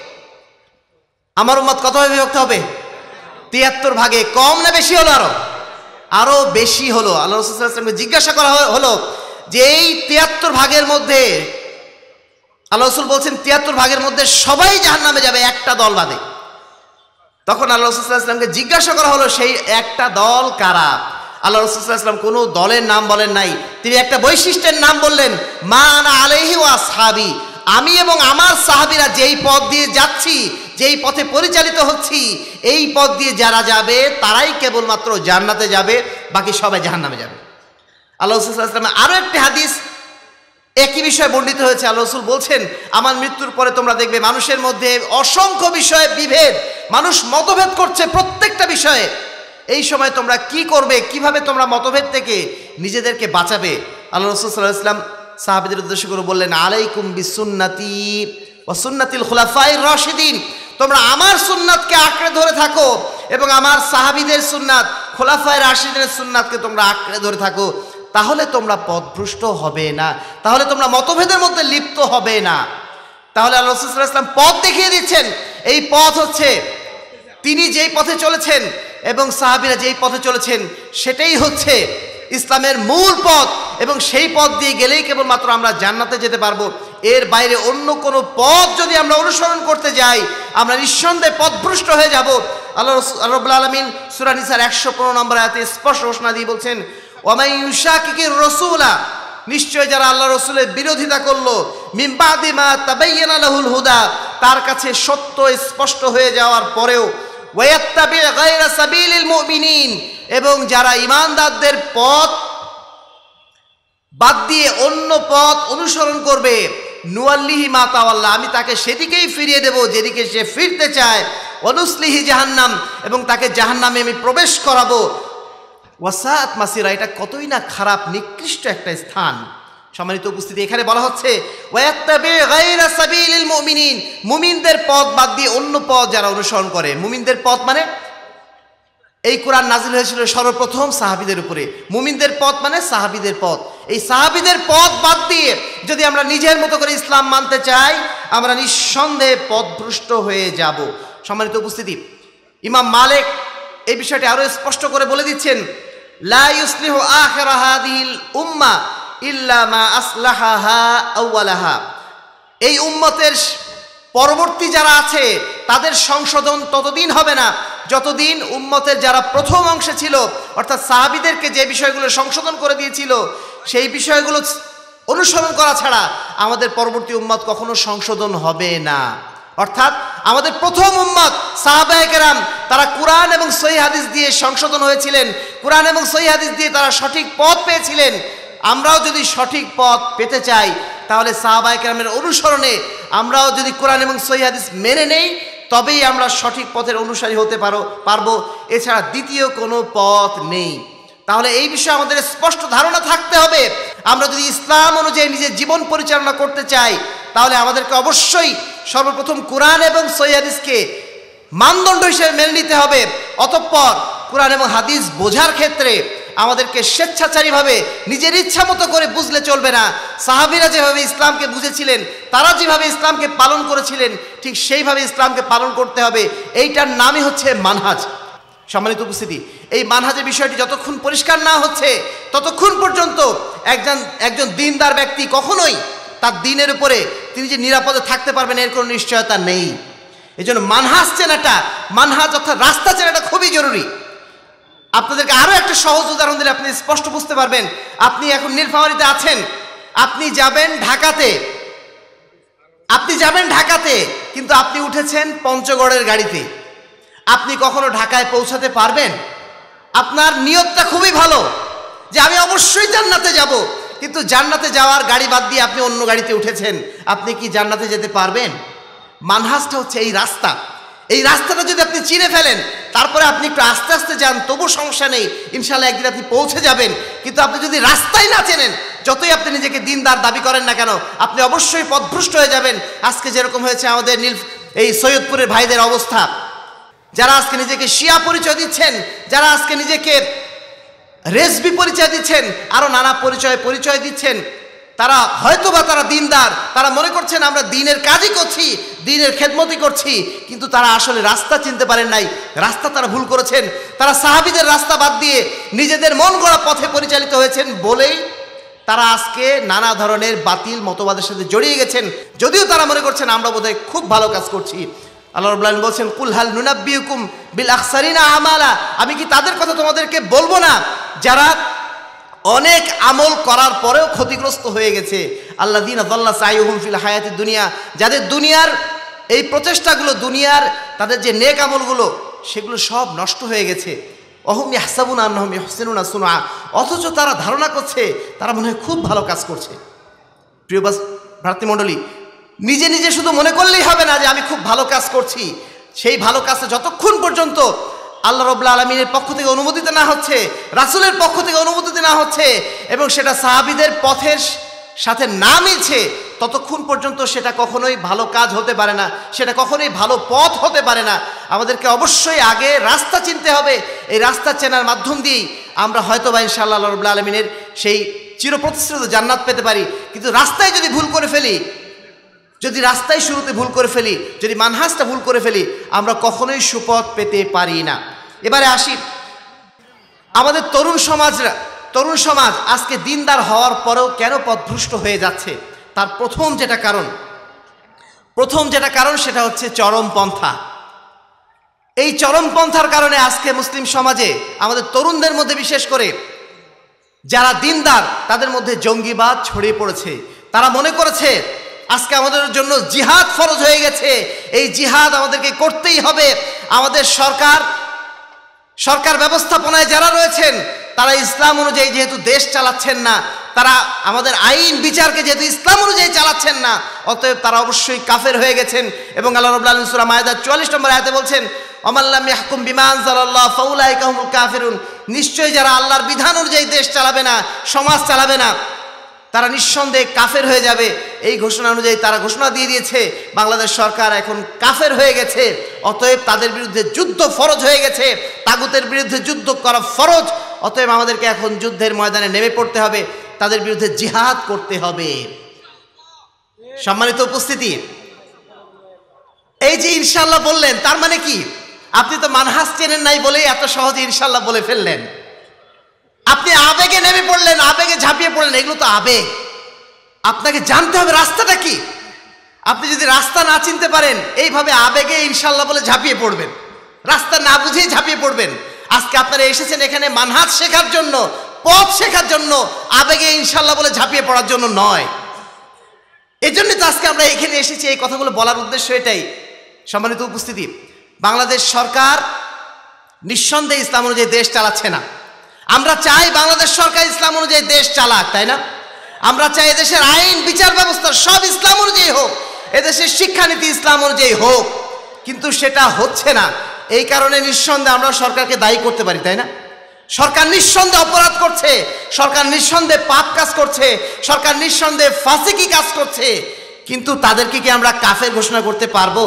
আমার উম্মত কত ভাগে বিভক্ত হবে? তিয়াত্তর ভাগে। কম না বেশি হলো? আরো আরো বেশি হলো। আল্লাহ রাসূল সাল্লাল্লাহু আলাইহি ওয়াসাল্লামকে জিজ্ঞাসা করা হলো যে এই তিয়াত্তর ভাগের মধ্যে, আল্লাহ রাসূল বলছেন তিয়াত্তর ভাগের মধ্যে সবাই জাহান্নামে যাবে একটা দল বাদে। তখন আল্লাহ রাসূল সাল্লাল্লাহু আলাইহি ওয়াসাল্লামকে জিজ্ঞাসা করা হলো সেই একটা দল কারা? আল্লাহ রাসূল সাল্লাল্লাহু আলাইহি ওয়াসাল্লাম কোনো দলের নাম বলেন নাই, তিনি একটা বৈশিষ্ট্যের নাম বললেন, মা আনা আলাইহি ওয়া আসহাবি, আমি এবং আমার সাহাবীরা যেই পথ দিয়ে যাচ্ছি, যেই পথে পরিচালিত হচ্ছি, এই পথ দিয়ে যারা যাবে তারাই কেবলমাত্র জান্নাতে যাবে, বাকি সবাই জাহান্নামে যাবে। আল্লাহ রাসূল সাল্লাল্লাহু আলাইহি ওয়াসাল্লাম আরো একটি হাদিস একই বিষয়ে বর্ণিত হয়েছে। আল্লাহ রাসূল বলছেন, আমার মৃত্যুর পরে তোমরা দেখবে মানুষের মধ্যে অসংখ্য বিষয়ে বিভেদ, মানুষ মতভেদ করছে প্রত্যেকটা বিষয়ে। এই সময় তোমরা কি করবে, কিভাবে তোমরা মতভেদ থেকে নিজেদেরকে বাঁচাবে? আল্লাহ রাসূল সাল্লাল্লাহু আলাইহি ওয়াসাল্লাম সাহাবীদের উদ্দেশ্য করে বললেন, আলাইকুম বিসুন্নতি ওয়া সুন্নাতিল খুলাফায়ে রাশিদিন, তোমরা আমার সুন্নাতকে আঁকড়ে ধরে থাকো এবং আমার সাহাবীদের সুন্নাত, খুলাফায়ে রাশিদিনের সুন্নাতকে তোমরা আঁকড়ে ধরে থাকো, তাহলে তোমরা পথভ্রষ্ট হবে না, তাহলে তোমরা মতভেদের মধ্যে লিপ্ত হবে না। তাহলে আল্লাহ রাসূল সাল্লাল্লাহু আলাইহি ওয়াসাল্লাম পথ দেখিয়ে দিচ্ছেন। এই পথ হচ্ছে তিনি যেই পথে চলেছেন এবং সাহাবীরা যেই পথে চলেছেন, সেটাই হচ্ছে ইসলামের মূল পথ, এবং সেই পথ দিয়ে গেলেই কেবলমাত্র আমরা জান্নাতে যেতে পারবো। এর বাইরে অন্য কোনো পথ যদি আমরা অনুসরণ করতে যাই, আমরা নিঃসন্দেহে পথভ্রষ্ট হয়ে যাব। আল্লাহ রাব্বুল আলামিন সূরা নিসার একশো পনেরো নম্বর আয়াতে স্পষ্ট ঘোষণা দিয়ে বলছেন, ওয়ামাই ইউশাকিকির রাসূলা, নিশ্চয় যারা আল্লাহ রাসূলের বিরোধিতা করলো, মিন বাদি মা তাবায়্যানা লাহুল হুদা, তার কাছে সত্য স্পষ্ট হয়ে যাওয়ার পরেও, ওয়ায়াত্তাবি গায়রা সাবিলিল মুমিনিন, এবং যারা ঈমানদারদের পথ বাদ দিয়ে অন্য পথ অনুসরণ করবে, নুয়াল্লিহি মা তাওয়াল্লা, আমি তাকে সেদিকেই ফিরিয়ে দেব যেদিকে সে ফিরতে চায়, ওয়ানুসলিহি জাহান্নাম, এবং তাকে জাহান্নামে আমি প্রবেশ করাবো, ওয়াসাআত মাসিরা, এটা কতই না খারাপ নিকৃষ্ট একটা স্থান। সম্মানিত উপস্থিতি, এখানে বলা হচ্ছে ওয়ায়াত্তাবি গায়রা সাবিলিল মুমিনিন, মুমিনদের পথ বাদ দিয়ে অন্য পথ যারা অনুসরণ করে। মুমিনদের পথ মানে এই কোরআন নাজিল হয়েছিল সর্বপ্রথম সাহাবীদের উপরে। মুমিনদের পথ মানে সাহাবীদের পথ। এই সাহাবীদের পথ বাদ দিয়ে যদি আমরা নিজের মতো করে ইসলাম মানতে চাই, আমরা নিঃসন্দেহে পথভ্রষ্ট হয়ে যাব। সম্মানিত উপস্থিতি, ইমাম মালিক এই বিষয়টি আরো স্পষ্ট করে বলে দিচ্ছেন, লা ইউসলিহু আখিরা হাদিহিল উম্মাহ ইল্লা মা আসলাহাহা আউওয়ালাহা, এই উম্মতের পরবর্তী যারা আছে তাদের সংশোধন ততদিন হবে না যতদিন উম্মতের যারা প্রথম অংশে ছিল, অর্থাৎ সাহাবীদেরকে যে বিষয়গুলো সংশোধন করে দিয়েছিল, সেই বিষয়গুলো অনুসরণ করা ছাড়া আমাদের পরবর্তী উম্মত কখনো সংশোধন হবে না। অর্থাৎ আমাদের প্রথম উম্মত সাহাবায়ে কেরাম, তারা কুরআন এবং সহিহ হাদিস দিয়ে সংশোধন হয়েছিলেন, কুরআন এবং সহিহ হাদিস দিয়ে তারা সঠিক পথ পেয়েছিলেন। আমরাও যদি সঠিক পথ পেতে চাই, তাহলে সাহাবায়ে কেরামের অনুসরণে আমরাও যদি কোরআন এবং সহিহ হাদিস মেনে নেই, তবেই আমরা সঠিক পথের অনুসারী হতে পারো পারবো এছাড়া দ্বিতীয় কোনো পথ নেই। তাহলে এই বিষয়ে আমাদের স্পষ্ট ধারণা থাকতে হবে। আমরা যদি ইসলাম অনুযায়ী নিজের জীবন পরিচালনা করতে চাই, তাহলে আমাদেরকে অবশ্যই সর্বপ্রথম কোরআন এবং সহিহ হাদিসকে মানদণ্ড হিসেবে মেনে নিতে হবে। অতঃপর কোরআন এবং হাদিস বোঝার ক্ষেত্রে আমাদেরকে স্বেচ্ছাচারীভাবে নিজের ইচ্ছা মতো করে বুঝলে চলবে না। সাহাবীরা যেভাবে ইসলামকে বুঝেছিলেন, তারা যেভাবে ইসলামকে পালন করেছিলেন, ঠিক সেইভাবে ইসলামকে পালন করতে হবে। এইটার নামই হচ্ছে মানহাজ। সম্মানিত উপস্থিতি, এই মানহাজের বিষয়টি যতক্ষণ পরিষ্কার না হচ্ছে, ততক্ষণ পর্যন্ত একজন একজন দ্বীনদার ব্যক্তি কখনোই তার দ্বীনের উপরে তিনি যে নিরাপদে থাকতে পারবেন এর কোনো নিশ্চয়তা নেই। এই জন্য মানহাজ চেনাটা, মানহাজ অর্থাৎ রাস্তা চেনাটা খুবই জরুরি। আপনাদেরকে আরো একটা সহজ উদাহরণ দিলে আপনি স্পষ্ট বুঝতে পারবেন। আপনি এখন নীলফামারীতে আছেন, আপনি যাবেন ঢাকাতে, আপনি যাবেন ঢাকাতে, কিন্তু আপনি উঠেছেন পঞ্চগড়ের গাড়িতে। আপনি কখনো ঢাকায় পৌঁছাতে পারবেন? আপনার নিয়তটা খুবই ভালো যে আমি অবশ্যই জান্নাতে যাব, কিন্তু জান্নাতে যাওয়ার গাড়ি বাদ দিয়ে আপনি অন্য গাড়িতে উঠেছেন। আপনি কি জান্নাতে যেতে পারবেন? মানহাজটা হচ্ছে এই রাস্তা। এই রাস্তাটা যদি আপনি চিনে ফেলেন, তারপরে আপনি একটু আস্তে আস্তে যান, তবু সমস্যা নেই, ইনশাল্লাহ একদিন আপনি পৌঁছে যাবেন। কিন্তু আপনি যদি রাস্তাই না চেনেন, যতই আপনি নিজেকে দিনদার দাবি করেন না কেন, আপনি অবশ্যই পথভ্রষ্ট হয়ে যাবেন। আজকে যেরকম হয়েছে আমাদের নীল এই সৈয়দপুরের ভাইদের অবস্থা, যারা আজকে নিজেকে শিয়া পরিচয় দিচ্ছেন, যারা আজকে নিজেকে রেজবি পরিচয় দিচ্ছেন, আরো নানা পরিচয় পরিচয় দিচ্ছেন, তারা হয়তোবা তারা দিনদার, তারা মনে করছেন আমরা দিনের কাজই করছি, দিনের খেদমতি করছি, কিন্তু তারা আসলে রাস্তা চিনতে পারেন নাই। রাস্তা তারা ভুল করেছেন। তারা সাহাবীদের রাস্তা বাদ দিয়ে নিজেদের মন গড়া পথে পরিচালিত হয়েছেন বলেই তারা আজকে নানা ধরনের বাতিল মতবাদের সাথে জড়িয়ে গেছেন। যদিও তারা মনে করছেন আমরা বোধহয় খুব ভালো কাজ করছি। আল্লাহ রাব্বুল আলামিন বলছেন, কুল হাল নুনাব্বিউকুম বিল আখসারিনা আমালা, আমি কি তাদের কথা তোমাদেরকে বলবো না যারা অনেক আমল করার পরেও ক্ষতিগ্রস্ত হয়ে গেছে? আল্লাযীনা যাল্লা সাইয়ুহুম ফিল হায়াতিদ দুনিয়া, যাদের দুনিয়ার এই প্রচেষ্টাগুলো, দুনিয়ার তাদের যে নেক আমলগুলো, সেগুলো সব নষ্ট হয়ে গেছে। অহুম ইয়াহসাবুনা আন্নাহুম ইহসিনুনা সুনআ, অথচ তারা ধারণা করছে তারা মনে হয় খুব ভালো কাজ করছে। প্রিয় ভ্রাতৃমণ্ডলী, নিজে নিজে শুধু মনে করলেই হবে না যে আমি খুব ভালো কাজ করছি। সেই ভালো কাজে যতক্ষণ পর্যন্ত আল্লাহ রাব্বুল আলামিনের পক্ষ থেকে অনুমোদিত না হচ্ছে, রাসূলের পক্ষ থেকে অনুমোদিত না হচ্ছে, এবং সেটা সাহাবীদের পথের সাথে না মিলছে, ততক্ষণ পর্যন্ত সেটা কখনোই ভালো কাজ হতে পারে না, সেটা কখনোই ভালো পথ হতে পারে না। আমাদেরকে অবশ্যই আগে রাস্তা চিনতে হবে। এই রাস্তা চেনার মাধ্যম দিয়েই আমরা হয়তো বা ইনশাআল্লাহ আল্লাহ রাব্বুল আলামিনের সেই চিরপ্রতিষ্ঠিত জান্নাত পেতে পারি। কিন্তু রাস্তায় যদি ভুল করে ফেলি, যদি রাস্তায় শুরুতে ভুল করে ফেলি, যদি মানহাজটা ভুল করে ফেলি, আমরা কখনোই সুপথ পেতে পারি না। এবারে আসি, আমাদের তরুণ সমাজরা তরুণ সমাজ আজকে দিনদার হওয়ার পরেও কেন পথভ্রষ্ট হয়ে যাচ্ছে? তার প্রথম যেটা কারণ প্রথম যেটা কারণ সেটা হচ্ছে চরমপন্থা। এই চরমপন্থার কারণে আজকে মুসলিম সমাজে আমাদের তরুণদের মধ্যে, বিশেষ করে যারা দিনদার, তাদের মধ্যে জঙ্গিবাদ ছড়িয়ে পড়েছে। তারা মনে করেছে আজকে আমাদের জন্য জিহাদ ফরজ হয়ে গেছে, এই জিহাদ আমাদেরকে করতেই হবে। আমাদের সরকার সরকার ব্যবস্থাপনায় যারা রয়েছেন, তারা ইসলাম অনুযায়ী যেহেতু দেশ চালাচ্ছেন না, তারা আমাদের আইন বিচারকে যেহেতু ইসলাম অনুযায়ী চালাচ্ছেন না, অতএব তারা অবশ্যই কাফের হয়ে গেছেন। এবং আল্লাহ রাব্বুল আলামিন সূরা মায়েদার চুয়াল্লিশ নম্বর আয়াতে বলছেন, ওয়ামাল্লাম ইয়াহকুম বিমা আনজালাল্লাহ ফাউলাইকা হুমুল কাফিরুন, নিশ্চয়ই যারা আল্লাহর বিধান অনুযায়ী দেশ চালাবে না, সমাজ চালাবে না, তারা নিঃসন্দেহে কাফের হয়ে যাবে। এই ঘোষণা অনুযায়ী তারা ঘোষণা দিয়ে দিয়েছে বাংলাদেশ সরকার এখন কাফের হয়ে গেছে, অতএব তাদের বিরুদ্ধে যুদ্ধ ফরজ হয়ে গেছে, তাগুতের বিরুদ্ধে যুদ্ধ করা ফরজ। অতএব আমাদেরকে এখন যুদ্ধের ময়দানে নেমে পড়তে হবে, তাদের বিরুদ্ধে জিহাদ করতে হবে। সম্মানিত উপস্থিতি, এই যে ইনশাআল্লাহ বললেন, তার মানে কি? আপনি তো মানহাজ চেনেন নাই বলেই এত সহজে ইনশাআল্লাহ বলে ফেললেন। আপনি আবেগে নেমে পড়লেন, আবেগে ঝাঁপিয়ে পড়লেন, এগুলো তো আবেগ। আপনাকে জানতে হবে রাস্তাটা কি। আপনি যদি রাস্তা না চিনতে পারেন, এইভাবে আবেগে ইনশাআল্লাহ বলে ঝাঁপিয়ে পড়বেন, রাস্তা না বুঝেই ঝাঁপিয়ে পড়বেন। আজকে আপনারা এসেছেন এখানে মানহাজ শেখার জন্য, পথ শেখার জন্য, আবেগে ইনশাআল্লাহ বলে ঝাঁপিয়ে পড়ার জন্য নয়। এই জন্যই তো আজকে আমরা এখানে এসেছি। এই কথাগুলো বলার উদ্দেশ্য এটাই। সম্মানিত উপস্থিতি, বাংলাদেশ সরকার নিঃসন্দেহে ইসলাম অনুযায়ী দেশ চালাচ্ছে না। আমরা চাই বাংলাদেশ সরকার ইসলাম অনুযায়ী দেশ চালাক, তাই না? আমরা চাই এদেশের আইন বিচার ব্যবস্থা সব ইসলাম অনুযায়ী হোক, এদেশের শিক্ষানীতি ইসলাম অনুযায়ী হোক, কিন্তু সেটা হচ্ছে না। এই কারণে নিঃসন্দেহে আমরা সরকারকে দায়ী করতে পারি, তাই না? সরকার নিঃসন্দেহে অপরাধ করছে, সরকার নিঃসন্দেহে পাপ কাজ করছে, সরকার নিঃসন্দেহে ফাসিকি কাজ করছে, কিন্তু তাদেরকে কি আমরা কাফের ঘোষণা করতে পারবো?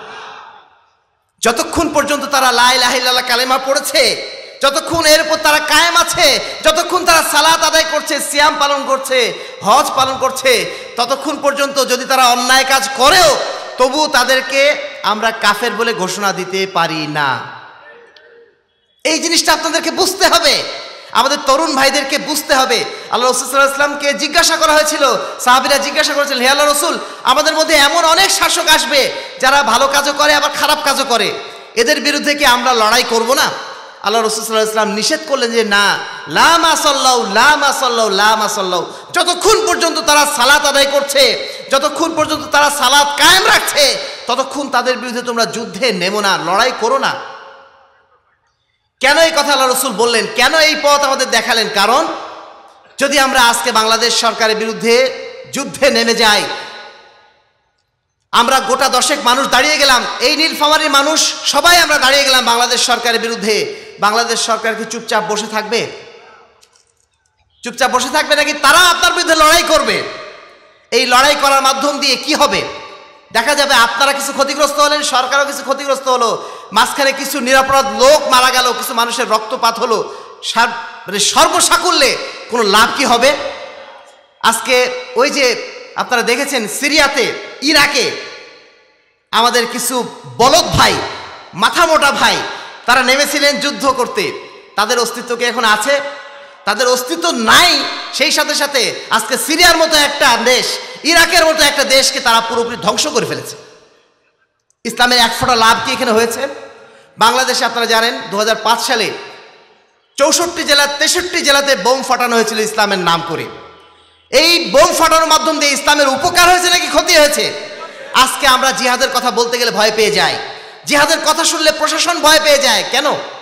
যতক্ষণ পর্যন্ত তারা লা ইলাহা ইল্লাল্লাহ কালেমা পড়েছে, যতক্ষণ এর উপর তারা কায়েম আছে, যতক্ষণ তারা সালাত আদায় করছে, সিয়াম পালন করছে, হজ পালন করছে, ততক্ষণ পর্যন্ত যদি তারা অন্যায় কাজ করেও, তবু তাদেরকে আমরা কাফের বলে ঘোষণা দিতে পারি না। এই জিনিসটা আপনাদেরকে বুঝতে হবে, আমাদের তরুণ ভাইদেরকে বুঝতে হবে। আল্লাহ রাসূল সাল্লাল্লাহু আলাইহি ওয়াসাল্লামকে জিজ্ঞাসা করা হয়েছিল, সাহাবীরা জিজ্ঞাসা করেছিলেন, হে আল্লাহর রাসূল, আমাদের মধ্যে এমন অনেক শাসক আসবে যারা ভালো কাজও করে আবার খারাপ কাজও করে, এদের বিরুদ্ধে কি আমরা লড়াই করব না? আল্লাহ রাসূল সাল্লাল্লাহু আলাইহি ওয়াসাল্লাম নিষেধ করলেন যে না, লা মা সাল্লাউ লা মা সাল্লাউ লা মা সাল্লাউ, যতক্ষণ পর্যন্ত তারা সালাত আদায় করছে, যতক্ষণ পর্যন্ত তারা সালাত কায়েম রাখছে, ততক্ষণ তাদের বিরুদ্ধে তোমরা যুদ্ধে নেমো না, লড়াই করো না। কেন এই কথা আল্লাহ রাসূল বললেন? কেন এই পথ আমাদের দেখালেন? কারণ যদি আমরা আজকে বাংলাদেশ সরকারের বিরুদ্ধে যুদ্ধে নেমে যাই, আমরা গোটা দশেক মানুষ দাঁড়িয়ে গেলাম, এই নীলফামারীর মানুষ সবাই আমরা দাঁড়িয়ে গেলাম বাংলাদেশ সরকারের বিরুদ্ধে, বাংলাদেশ সরকার কি চুপচাপ বসে থাকবে? চুপচাপ বসে থাকবে নাকি তারা আপনার বিরুদ্ধে লড়াই করবে? এই লড়াই করার মাধ্যম দিয়ে কি হবে? দেখা যাবে আপনারা কিছু ক্ষতিগ্রস্ত হলেন, সরকারও কিছু ক্ষতিগ্রস্ত হলো, মাঝখানে কিছু নিরপরাধ লোক মারা গেল, কিছু মানুষের রক্তপাত হলো, মানে সর্বসাকুল্যে কোনো লাভ কি হবে? আজকে ওই যে আপনারা দেখেছেন সিরিয়াতে, ইরাকে আমাদের কিছু বলদ ভাই, মাথা মোটা ভাই, তারা নেমেছিলেন যুদ্ধ করতে। তাদের অস্তিত্ব কি এখন আছে? তাদের অস্তিত্ব নাই। সেই সাথে সাথে আজকে সিরিয়ার মতো একটা দেশ, ইরাকের মতো একটা দেশকে তারা পুরোপুরি ধ্বংস করে ফেলেছে। ইসলামের এক ফোঁটা লাভ কি এখানে হয়েছে? বাংলাদেশে আপনারা জানেন দু হাজার পাঁচ সালে চৌষট্টি জেলা তেষট্টি জেলাতে বোম ফাটানো হয়েছিল ইসলামের নাম করে। এই বোম ফাটানোর মাধ্যম দিয়ে ইসলামের উপকার হয়েছে নাকি ক্ষতি হয়েছে? আজকে আমরা জিহাদের কথা বলতে গেলে ভয় পেয়ে যাই, জিহাদের কথা শুনলে প্রশাসন ভয় পেয়ে যায়। কেন?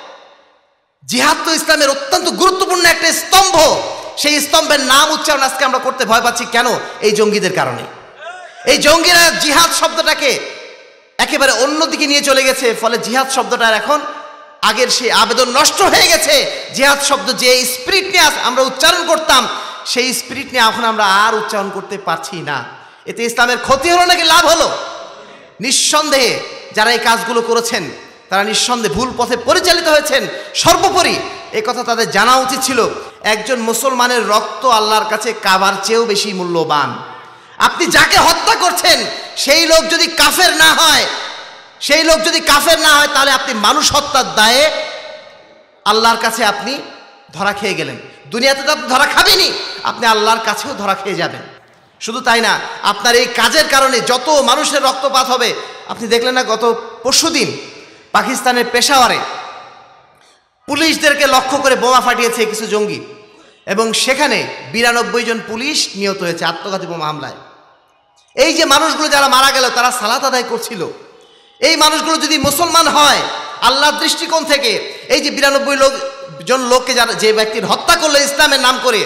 জিহাদ তো ইসলামের অত্যন্ত গুরুত্বপূর্ণ একটা স্তম্ভ, সেই স্তম্ভের নাম উচ্চারণ আজকে আমরা করতে ভয় পাচ্ছি। কেন? এই জঙ্গিদের কারণে। এই জঙ্গিরা জিহাদ শব্দটাকে একেবারে অন্যদিকে নিয়ে চলে গেছে, ফলে জিহাদ শব্দটার এখন আগের সেই আবেদন নষ্ট হয়ে গেছে। জিহাদ শব্দ যে স্পিরিট নিয়ে আমরা উচ্চারণ করতাম, সেই স্পিরিট নিয়ে এখন আমরা আর উচ্চারণ করতে পারছি না। এতে ইসলামের ক্ষতি হলো নাকি লাভ হলো? নিঃসন্দেহে যারা এই কাজগুলো করেছেন তারা নিঃসন্দেহে ভুল পথে পরিচালিত হয়েছেন। সর্বোপরি এই কথা তাদের জানা উচিত ছিল, একজন মুসলমানের রক্ত আল্লাহর কাছে কাবার চেয়েও বেশি মূল্যবান। আপনি যাকে হত্যা করছেন সেই লোক যদি কাফের না হয়, সেই লোক যদি কাফের না হয় তাহলে আপনি মানুষ হত্যার দায়ে আল্লাহর কাছে আপনি ধরা খেয়ে গেলেন। দুনিয়াতে তো আপনি ধরা খাবেনই, আপনি আল্লাহর কাছেও ধরা খেয়ে যাবেন। শুধু তাই না, আপনার এই কাজের কারণে যত মানুষের রক্তপাত হবে। আপনি দেখলেন না গত পরশুদিন পাকিস্তানের পেশাওয়ারে পুলিশদেরকে লক্ষ্য করে বোমা ফাটিয়েছে কিছু জঙ্গি, এবং সেখানে বিরানব্বই জন পুলিশ নিহত হয়েছে আত্মঘাতী বোমা হামলায়। এই যে মানুষগুলো যারা মারা গেল তারা সালাত আদায় করছিল। এই মানুষগুলো যদি মুসলমান হয় আল্লাহর দৃষ্টিকোণ থেকে, এই যে বিরানব্বই লোক জন লোককে যারা যে ব্যক্তির হত্যা করলো ইসলামের নাম করে,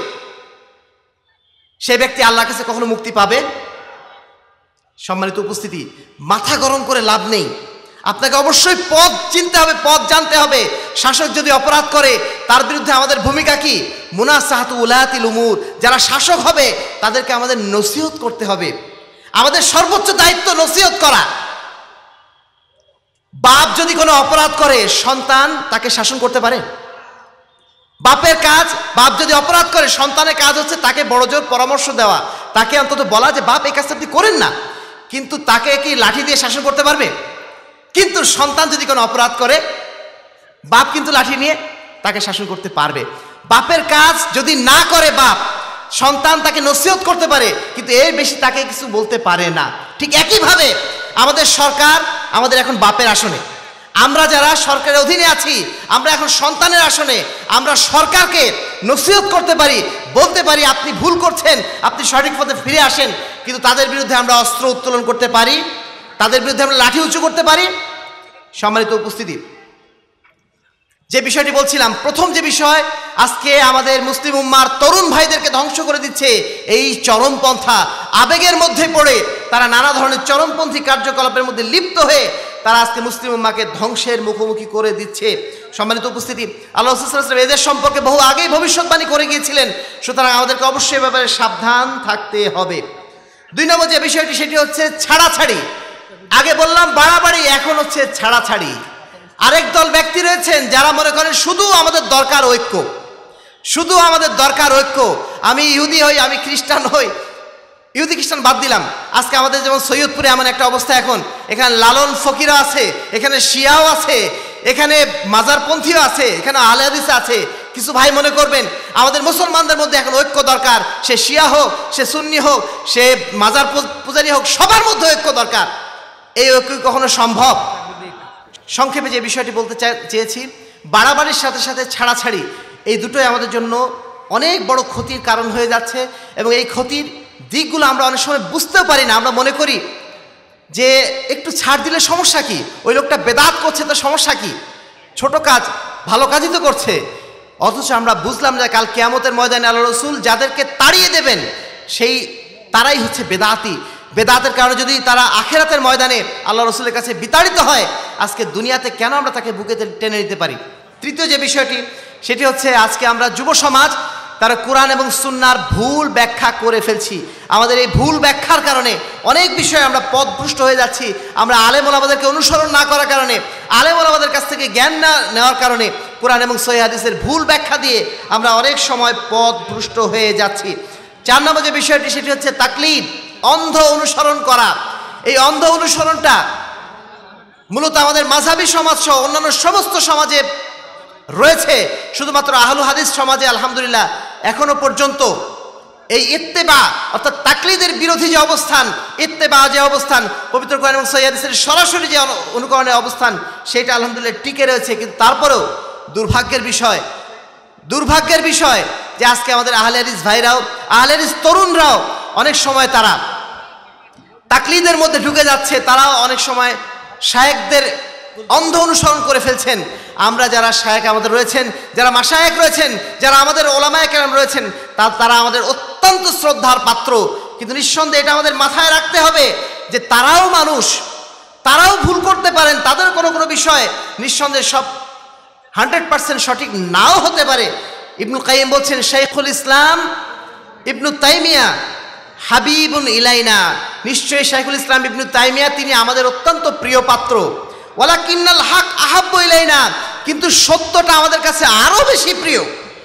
সেই ব্যক্তি আল্লাহর কাছে কখনো মুক্তি পাবে? সম্মানিত উপস্থিতি, মাথা গরম করে লাভ নেই। আপনাকে অবশ্যই পথ চিনতে হবে, পথ জানতে হবে। শাসক যদি অপরাধ করে তার বিরুদ্ধে আমাদের ভূমিকা কি? মুনাসাহাতু উলাতিল উমুর, যারা শাসক হবে তাদেরকে আমাদের নসিহত করতে হবে। আমাদের সর্বোচ্চ দায়িত্ব নসিহত করা। বাপ যদি কোনো অপরাধ করে সন্তান তাকে শাসন করতে পারে? বাপের কাজ, বাপ যদি অপরাধ করে সন্তানের কাজ হচ্ছে তাকে বড়জোর পরামর্শ দেওয়া, তাকে অন্তত বলা যে বাপ এই কাজটা আপনি করেন না। কিন্তু তাকে কি লাঠি দিয়ে শাসন করতে পারবে? কিন্তু সন্তান যদি কোনো অপরাধ করে বাপ কিন্তু লাঠি নিয়ে তাকে শাসন করতে পারবে। বাপের কাজ যদি না করে বাপ, সন্তান তাকে নসিহত করতে পারে, কিন্তু এর বেশি তাকে কিছু বলতে পারে না। ঠিক একইভাবে আমাদের সরকার আমাদের এখন বাপের আসনে, আমরা যারা সরকারের অধীনে আছি আমরা এখন সন্তানের আসনে। আমরা সরকারকে নসিহত করতে পারি, বলতে পারি আপনি ভুল করছেন, আপনি সঠিক পথে ফিরে আসেন। কিন্তু তাদের বিরুদ্ধে আমরা অস্ত্র উত্তোলন করতে পারি, তাদের বিরুদ্ধে আমরা লাঠি উঁচু করতে পারি? সম্মানিত উপস্থিতি, যে বিষয়টি বলছিলাম, প্রথম যে বিষয় আজকে আমাদের মুসলিম উম্মার তরুণ ভাইদেরকে ধ্বংস করে দিচ্ছে এই চরমপন্থা। আবেগের মধ্যে পড়ে তারা নানা ধরনের চরমপন্থী কার্যকলাপের মধ্যে লিপ্ত হয়ে তারা আজকে মুসলিম উম্মাকে ধ্বংসের মুখোমুখি করে দিচ্ছে। সম্মানিত উপস্থিতি, আল্লাহ রাসূল সাল্লাল্লাহু আলাইহি ওয়াসাল্লাম এদের সম্পর্কে বহু আগেই ভবিষ্যৎবাণী করে গিয়েছিলেন। সুতরাং আমাদেরকে অবশ্যই এ ব্যাপারে সাবধান থাকতে হবে। দুই নম্বর যে বিষয়টি সেটি হচ্ছে ছাড়াছাড়ি। আগে বললাম বাড়াবাড়ি, এখন হচ্ছে ছাড়াছাড়ি। আরেক দল ব্যক্তি রয়েছেন যারা মনে করেন শুধু আমাদের দরকার ঐক্য, শুধু আমাদের দরকার ঐক্য। আমি ইহুদি হই, আমি খ্রিস্টান হই, ইহুদি খ্রিস্টান বাদ দিলাম। আজকে আমাদের যেমন সৈয়দপুরে এমন একটা অবস্থা, এখন এখানে লালন ফকিরা আছে, এখানে শিয়াও আছে, এখানে মাজারপন্থীও আছে, এখানে আহলে হাদিস আছে। কিছু ভাই মনে করবেন আমাদের মুসলমানদের মধ্যে এখন ঐক্য দরকার, সে শিয়া হোক, সে সুন্নি হোক, সে মাজার পূজারী হোক, সবার মধ্যে ঐক্য দরকার। এই ঐক্য কখনো সম্ভব? সংক্ষেপে যে বিষয়টি বলতে চেয়েছি, বাড়াবাড়ির সাথে সাথে ছাড়াছাড়ি, এই দুটোই আমাদের জন্য অনেক বড় ক্ষতির কারণ হয়ে যাচ্ছে এবং এই ক্ষতির দিকগুলো আমরা অনেক সময় বুঝতেও পারি না। আমরা মনে করি যে একটু ছাড় দিলে সমস্যা কি, ওই লোকটা বেদাত করছে তো সমস্যা কি, ছোট কাজ ভালো কাজই তো করছে। অথচ আমরা বুঝলাম যে কাল কিয়ামতের ময়দানে আল্লাহ রসুল যাদেরকে তাড়িয়ে দেবেন সেই তারাই হচ্ছে বেদাতি। বেদাতের কারণে যদি তারা আখেরাতের ময়দানে আল্লাহ রসুলের কাছে বিতাড়িত হয়, আজকে দুনিয়াতে কেন আমরা তাকে বুকে টেনে নিতে পারি? তৃতীয় যে বিষয়টি সেটি হচ্ছে আজকে আমরা যুব সমাজ তারা কোরআন এবং সুন্নাহর ভুল ব্যাখ্যা করে ফেলছি। আমাদের এই ভুল ব্যাখ্যার কারণে অনেক বিষয়ে আমরা পথভ্রষ্ট হয়ে যাচ্ছি। আমরা আলেম ওলামাদেরকে অনুসরণ না করার কারণে, আলেম ওলামাদের কাছ থেকে জ্ঞান না নেওয়ার কারণে কোরআন এবং সহিহ হাদিসের ভুল ব্যাখ্যা দিয়ে আমরা অনেক সময় পথভ্রষ্ট হয়ে যাচ্ছি। চার নম্বর যে বিষয়টি সেটি হচ্ছে তাকলিদ, অন্ধ অনুসরণ করা। এই অন্ধ অনুসরণটা মূলত আমাদের মাযহাবী সমাজ সহ অন্যান্য সমস্ত সমাজে রয়েছে। শুধুমাত্র আহলু হাদিস সমাজে আলহামদুলিল্লাহ এখনো পর্যন্ত এই ইত্তেবা অর্থাৎ তাকলিদের বিরোধী যে অবস্থান, ইত্তেবা যে অবস্থান, পবিত্র কোরআন এবং সহিহ হাদিসের সরাসরি যে অনুকরণের অবস্থান, সেটা আলহামদুলিল্লাহ টিকে রয়েছে। কিন্তু তারপরেও দুর্ভাগ্যের বিষয় দুর্ভাগ্যের বিষয় যে আজকে আমাদের আহলে হাদিস ভাইরাও, আহলে হাদিস তরুণরাও অনেক সময় তারা তাকলিদের মধ্যে ঢুকে যাচ্ছে। তারাও অনেক সময় শায়েখদের অন্ধ অনুসরণ করে ফেলছেন। আমরা যারা শায়েখ আমাদের রয়েছেন, যারা মাশায়েখ রয়েছেন, যারা আমাদের ওলামায়ে কেরাম রয়েছেন, তারা আমাদের অত্যন্ত শ্রদ্ধার পাত্র। কিন্তু নিঃসন্দেহে এটা আমাদের মাথায় রাখতে হবে যে তারাও মানুষ, তারাও ভুল করতে পারেন। তাদের কোনো কোনো বিষয় নিঃসন্দেহে সব হান্ড্রেড পার্সেন্ট সঠিক নাও হতে পারে। ইবনুল কাইয়িম বলছেন, শাইখুল ইসলাম ইবনু তাইমিয়া হাবিবুন ইলাইনা, নিশ্চয়ই শাইখুল ইসলাম ইবনু তাইমিয়া তিনি আমাদের অত্যন্ত প্রিয় পাত্র। ওয়ালাকিন্নাল হক আহাব্বু ইলাইনা, কিন্তু সত্যটা আমাদের কাছে আরো বেশি প্রিয়।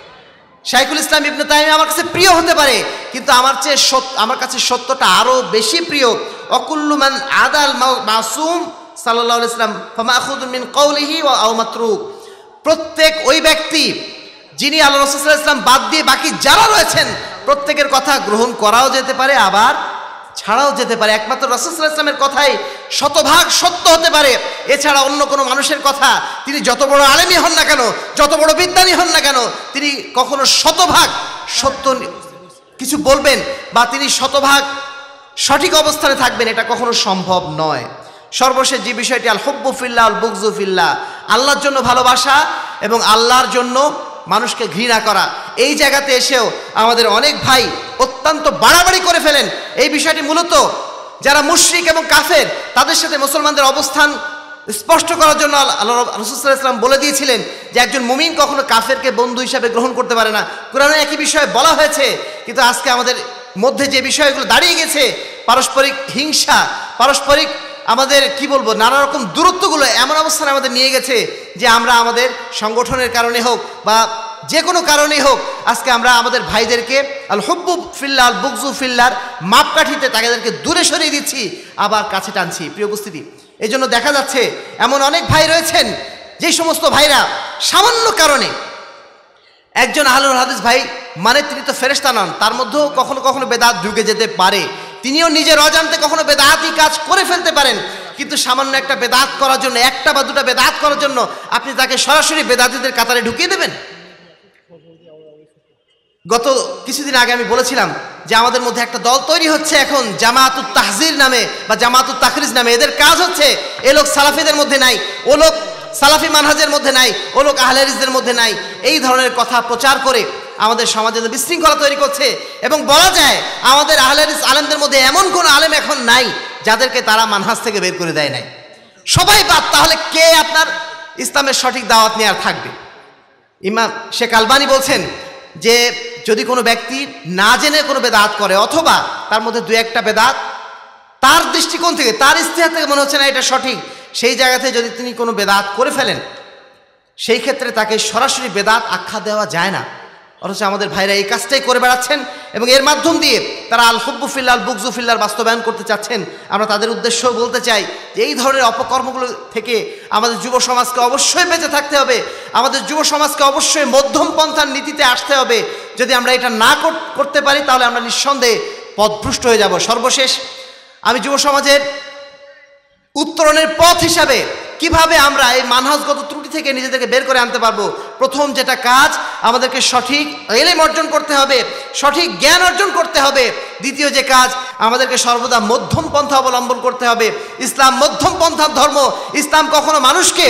শাইখুল ইসলাম ইবনু তাইমিয়া আমার কাছে প্রিয় হতে পারে, কিন্তু আমার চেয়ে আমার কাছে সত্যটা আরো বেশি প্রিয়। ওয়াকুল্লু মান আদাল মাসুম সাল্লাল্লাহু আলাইহি ওয়াসাল্লাম ফামাখুযুন মিন কওলিহি ওয়া আও মাতরুক, প্রত্যেক ওই ব্যক্তি যিনি আল্লাহ রাসূল সাল্লাল্লাহু আলাইহি ওয়াসাল্লাম বাদ দিয়ে বাকি যারা রয়েছেন প্রত্যেকের কথা গ্রহণ করাও যেতে পারে, আবার ছাড়াও যেতে পারে। একমাত্র রাসূল সাল্লাল্লাহু আলাইহি ওয়াসাল্লামের কথাই শতভাগ সত্য হতে পারে। এছাড়া অন্য কোনো মানুষের কথা, তিনি যত বড় আলেমই হন না কেন, যত বড় বিদ্বানই হন না কেন, তিনি কখনো শতভাগ সত্য কিছু বলবেন বা তিনি শতভাগ সঠিক অবস্থানে থাকবেন, এটা কখনো সম্ভব নয়। সর্বশেষ যে বিষয়টি আল হুব্বু ফিল্লাহ আল বুগযু ফিল্লাহ, আল্লাহর জন্য ভালোবাসা এবং আল্লাহর জন্য মানুষকে ঘৃণা করা, এই জায়গাতে এসেও আমাদের অনেক ভাই অত্যন্ত বাড়াবাড়ি করে ফেলেন। এই বিষয়টি মূলত যারা মুশরিক এবং কাফের তাদের সাথে মুসলমানদের অবস্থান স্পষ্ট করার জন্য আল্লাহ রাসূল সাল্লাল্লাহু আলাইহি ওয়াসাল্লাম বলে দিয়েছিলেন যে একজন মুমিন কখনো কাফেরকে বন্ধু হিসাবে গ্রহণ করতে পারে না। কোরআনে একই বিষয়ে বলা হয়েছে, কিন্তু আজকে আমাদের মধ্যে যে বিষয়গুলো দাঁড়িয়ে গেছে, পারস্পরিক হিংসা, পারস্পরিক আমাদের কি বলবো নানা রকম দূরত্বগুলো এমন অবস্থানে আমাদের নিয়ে গেছে যে আমরা আমাদের সংগঠনের কারণে হোক বা যে কোনো কারণেই হোক, আজকে আমরা আমাদের ভাইদেরকে আল হুব্বু ফিল্লাহ আল বুগযু ফিল্লাহর মাপকাঠিতে তাদেরকে দূরে সরিয়ে দিচ্ছি, আবার কাছে টানছি। প্রিয় উপস্থিতি, এই জন্য দেখা যাচ্ছে এমন অনেক ভাই রয়েছেন যে সমস্ত ভাইরা সামান্য কারণে একজন আহলুল হাদিস ভাই মানে তিনি তো ফেরেশতা নন, তার মধ্যেও কখনো কখনো বেদাত ঢুকে যেতে পারে। তিনিও নিজের অজান্তে কখনো বেদাতি কাজ করে ফেলতে পারেন, কিন্তু সামান্য একটা বেদাত করার জন্য, একটা বা দুটা বেদাত করার জন্য আপনি তাকে সরাসরি বেদাতিদের কাতারে ঢুকিয়ে দেবেন। গত কিছুদিন আগে আমি বলেছিলাম যে আমাদের মধ্যে একটা দল তৈরি হচ্ছে এখন জামাতুত তাহজির নামে বা জামাতুত তাখরিজ নামে। এদের কাজ হচ্ছে এ লোক সালাফিদের মধ্যে নাই, ও লোক সালাফি মানহাজের মধ্যে নাই, ও লোক আহলে হাদিসদের মধ্যে নাই, এই ধরনের কথা প্রচার করে আমাদের সমাজে বিশৃঙ্খলা তৈরি করছে। এবং বলা যায় আমাদের আহলে হাদিস আলেমদের মধ্যে এমন কোন আলেম এখন নাই যাদেরকে তারা মানহাজ থেকে বের করে দেয় নাই, সবাই বাদ। তাহলে কে আপনার ইসলামের সঠিক দাওয়াত নিয়ে আর থাকবে? ইমাম শেখ আলবানী বলছেন যে যদি কোনো ব্যক্তি না জেনে কোনো বেদাত করে অথবা তার মধ্যে দু একটা বেদাত তার দৃষ্টিকোণ থেকে, তার ইস্তিহাদ থেকে মনে হচ্ছে না এটা সঠিক, সেই জায়গাতে যদি তিনি কোনো বেদাত করে ফেলেন, সেই ক্ষেত্রে তাকে সরাসরি বেদাত আখ্যা দেওয়া যায় না। অথচ আমাদের ভাইরা এই কাজটাই করে বেড়াচ্ছেন এবং এর মাধ্যম দিয়ে তারা আল হুব্বু ফিল্লাহ আল বুগযু ফিল্লাহর বাস্তবায়ন করতে চাচ্ছেন। আমরা তাদের উদ্দেশ্যও বলতে চাই যে এই ধরনের অপকর্মগুলো থেকে আমাদের যুব সমাজকে অবশ্যই বেঁচে থাকতে হবে, আমাদের যুব সমাজকে অবশ্যই মধ্যম পন্থার নীতিতে আসতে হবে। যদি আমরা এটা না করতে পারি তাহলে আমরা নিঃসন্দেহে পথভ্রষ্ট হয়ে যাব। সর্বশেষ আমি যুব সমাজের উত্তরণের পথ হিসাবে কিভাবে আমরা এই মানহাজগত ত্রুটি থেকে নিজেদেরকে বের করে আনতে পারবো প্রথম যেটা কাজ, আমাদেরকে সঠিক ইলম অর্জন করতে হবে, সঠিক জ্ঞান অর্জন করতে হবে। দ্বিতীয় যে কাজ, আমাদেরকে সর্বদা মধ্যম পন্থা অবলম্বন করতে হবে। ইসলাম মধ্যম পন্থার ধর্ম। ইসলাম কখনো মানুষকে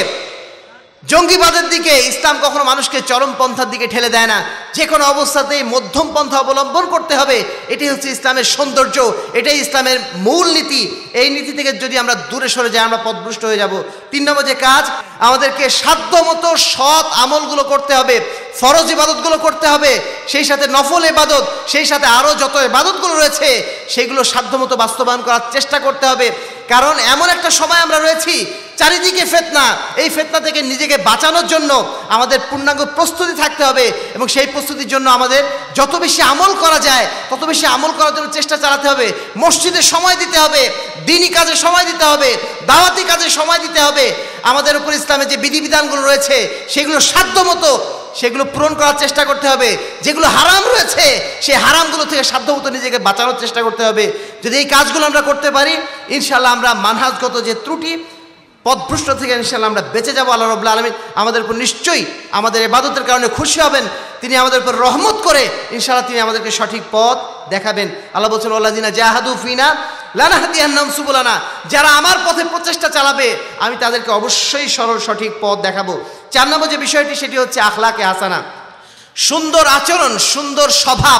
জঙ্গিবাদের দিকে, ইসলাম কখনো মানুষকে চরম পন্থার দিকে ঠেলে দেয় না। যে কোনো অবস্থাতেই মধ্যম পন্থা অবলম্বন করতে হবে। এটাই হচ্ছে ইসলামের সৌন্দর্য, এটাই ইসলামের মূল নীতি। এই নীতি থেকে যদি আমরা দূরে সরে যাই, আমরা পথভ্রষ্ট হয়ে যাব। তিন নম্বর যে কাজ, আমাদেরকে সাধ্যমতো সৎ আমলগুলো করতে হবে, ফরজ ইবাদতগুলো করতে হবে, সেই সাথে নফল ইবাদত, সেই সাথে আরও যত ইবাদতগুলো রয়েছে সেগুলো সাধ্যমতো বাস্তবায়ন করার চেষ্টা করতে হবে। কারণ এমন একটা সময় আমরা রয়েছি, চারিদিকে ফিতনা। এই ফিতনা থেকে নিজেকে বাঁচানোর জন্য আমাদের পূর্ণাঙ্গ প্রস্তুতি থাকতে হবে, এবং সেই প্রস্তুতির জন্য আমাদের যত বেশি আমল করা যায় তত বেশি আমল করার জন্য চেষ্টা চালাতে হবে। মসজিদে সময় দিতে হবে, দ্বীনি কাজে সময় দিতে হবে, দাওয়াতি কাজে সময় দিতে হবে। আমাদের উপর ইসলামের যে বিধিবিধানগুলো রয়েছে সেগুলো সাধ্যমতো সেগুলো পূরণ করার চেষ্টা করতে হবে। যেগুলো হারাম রয়েছে সেই হারামগুলো থেকে সাধ্যমতো নিজেকে বাঁচানোর চেষ্টা করতে হবে। যদি এই কাজগুলো আমরা করতে পারি, ইনশাআল্লাহ আমরা মানহাজগত যে ত্রুটি, পথভ্রষ্ট থেকে ইনশাআল্লাহ আমরা বেঁচে যাবো। আল্লাহ রাব্বুল আলামিন আমাদের উপর নিশ্চয়ই আমাদের ইবাদতের কারণে খুশি হবেন। তিনি আমাদের উপর রহমত করে ইনশাআল্লাহ তিনি আমাদেরকে সঠিক পথ দেখাবেন। আল্লাহ বলছেন, ওয়াল্লাযিনা জাহাদু ফিনা লানাহদিয়ান্নাহুম সুবুলানা, যারা আমার পথে প্রচেষ্টা চালাবে আমি তাদেরকে অবশ্যই সরল সঠিক পথ দেখাবো। চার নম্বর যে বিষয়টি, সেটি হচ্ছে আখলাকে হাসানা, সুন্দর আচরণ, সুন্দর স্বভাব।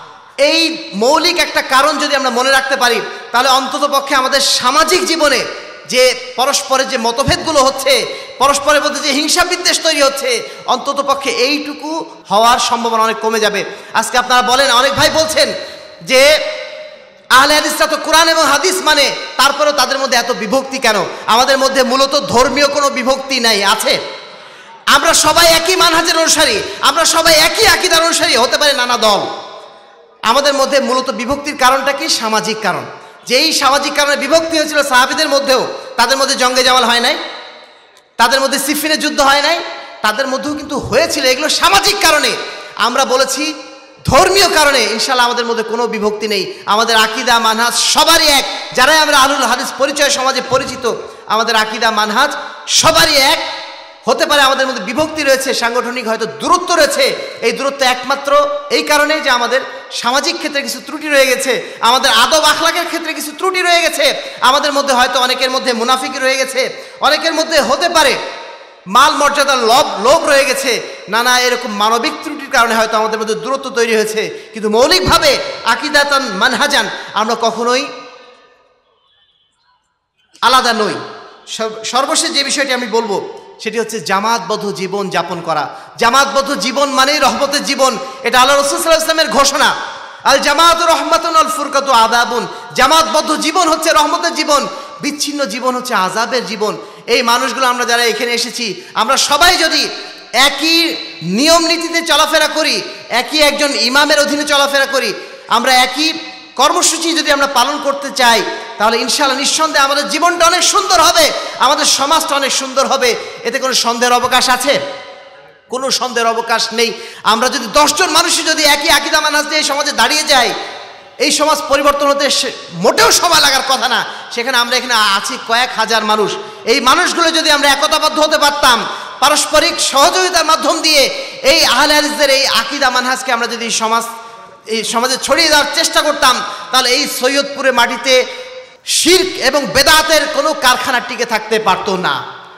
এই মৌলিক একটা কারণ যদি আমরা মনে রাখতে পারি, তাহলে অন্তত পক্ষে আমাদের সামাজিক জীবনে যে পরস্পরের যে মতভেদগুলো হচ্ছে, পরস্পরের মধ্যে যে হিংসা বিদ্বেষ তৈরি হচ্ছে, অন্তত পক্ষে এইটুকু হওয়ার সম্ভাবনা অনেক কমে যাবে। আজকে আপনারা বলেন, অনেক ভাই বলছেন যে আহলে হাদিসরা তো কোরআন এবং হাদিস মানে, তারপরেও তাদের মধ্যে এত বিভক্তি কেন? আমাদের মধ্যে মূলত ধর্মীয় কোনো বিভক্তি নাই, আছে। আমরা সবাই একই মানহাজের অনুসারী, আমরা সবাই একই আকীদার অনুসারী, হতে পারে নানা দল। আমাদের মধ্যে মূলত বিভক্তির কারণটা কি? সামাজিক কারণ। যেই সামাজিক কারণে বিভক্তি হয়েছিল সাহাবীদের মধ্যেও, তাদের মধ্যে জঙ্গে জামাল হয় নাই, তাদের মধ্যে সিফিনের যুদ্ধ হয় নাই, তাদের মধ্যেও কিন্তু হয়েছিল। এগুলো সামাজিক কারণে। আমরা বলেছি ধর্মীয় কারণে ইনশাআল্লাহ আমাদের মধ্যে কোনো বিভক্তি নেই। আমাদের আকীদা মানহাজ সবারই এক। যারাই আমরা আহলুল হাদিস পরিচয় সমাজে পরিচিত, আমাদের আকীদা মানহাজ সবারই এক। হতে পারে আমাদের মধ্যে বিভক্তি রয়েছে, সাংগঠনিক হয়তো দূরত্ব রয়েছে। এই দূরত্ব একমাত্র এই কারণে যে আমাদের সামাজিক ক্ষেত্রে কিছু ত্রুটি রয়ে গেছে, আমাদের আদব আখলাকের ক্ষেত্রে কিছু ত্রুটি রয়ে গেছে। আমাদের মধ্যে হয়তো অনেকের মধ্যে মুনাফিকি রয়ে গেছে, অনেকের মধ্যে হতে পারে মাল মর্যাদার লোভ লোভ রয়ে গেছে। নানা এরকম মানবিক ত্রুটির কারণে হয়তো আমাদের মধ্যে দূরত্ব তৈরি হয়েছে, কিন্তু মৌলিকভাবে আকীদাতান মানহাজান আমরা কখনোই আলাদা নই। সর্বশেষ যে বিষয়টি আমি বলবো সেটি হচ্ছে জামাতবদ্ধ জীবন যাপন করা। জামাতবদ্ধ জীবন মানেই রহমতের জীবন। এটা আল্লাহ রাসূল সাল্লাল্লাহু আলাইহি ওয়াসাল্লামের ঘোষণা, আল জামাতু রাহমাতুন আল ফুরকাতু আযাবুন। জামাতবদ্ধ জীবন হচ্ছে রহমতের জীবন, বিচ্ছিন্ন জীবন হচ্ছে আযাবের জীবন। এই মানুষগুলো আমরা যারা এখানে এসেছি, আমরা সবাই যদি একই নিয়ম নীতিতে চলাফেরা করি, একই একজন ইমামের অধীনে চলাফেরা করি, আমরা একই কর্মসূচি যদি আমরা পালন করতে চাই, তাহলে ইনশাআল্লাহ নিঃসন্দেহে আমাদের জীবনটা অনেক সুন্দর হবে, আমাদের সমাজটা অনেক সুন্দর হবে। এতে কোনো সন্দেহের অবকাশ আছে? কোনো সন্দেহের অবকাশ নেই। আমরা যদি দশজন মানুষই যদি একই আকীদা মানহাজ দিয়ে এই সমাজে দাঁড়িয়ে যাই, এই সমাজ পরিবর্তন হতে মোটেও সময় লাগার কথা না। সেখানে আমরা এখানে আছি কয়েক হাজার মানুষ। এই মানুষগুলো যদি আমরা একতাবদ্ধ হতে পারতাম, পারস্পরিক সহযোগিতার মাধ্যম দিয়ে এই আহলে হাদিসদের এই আকীদা মানহাজকে আমরা যদি সমাজ এই সমাজে ছড়িয়ে দেওয়ার চেষ্টা করতাম, তাহলে এই সৈয়দপুরের মাটিতে শিরক এবং বেদাতের কোনো কারখানা টিকে থাকতে পারতো না,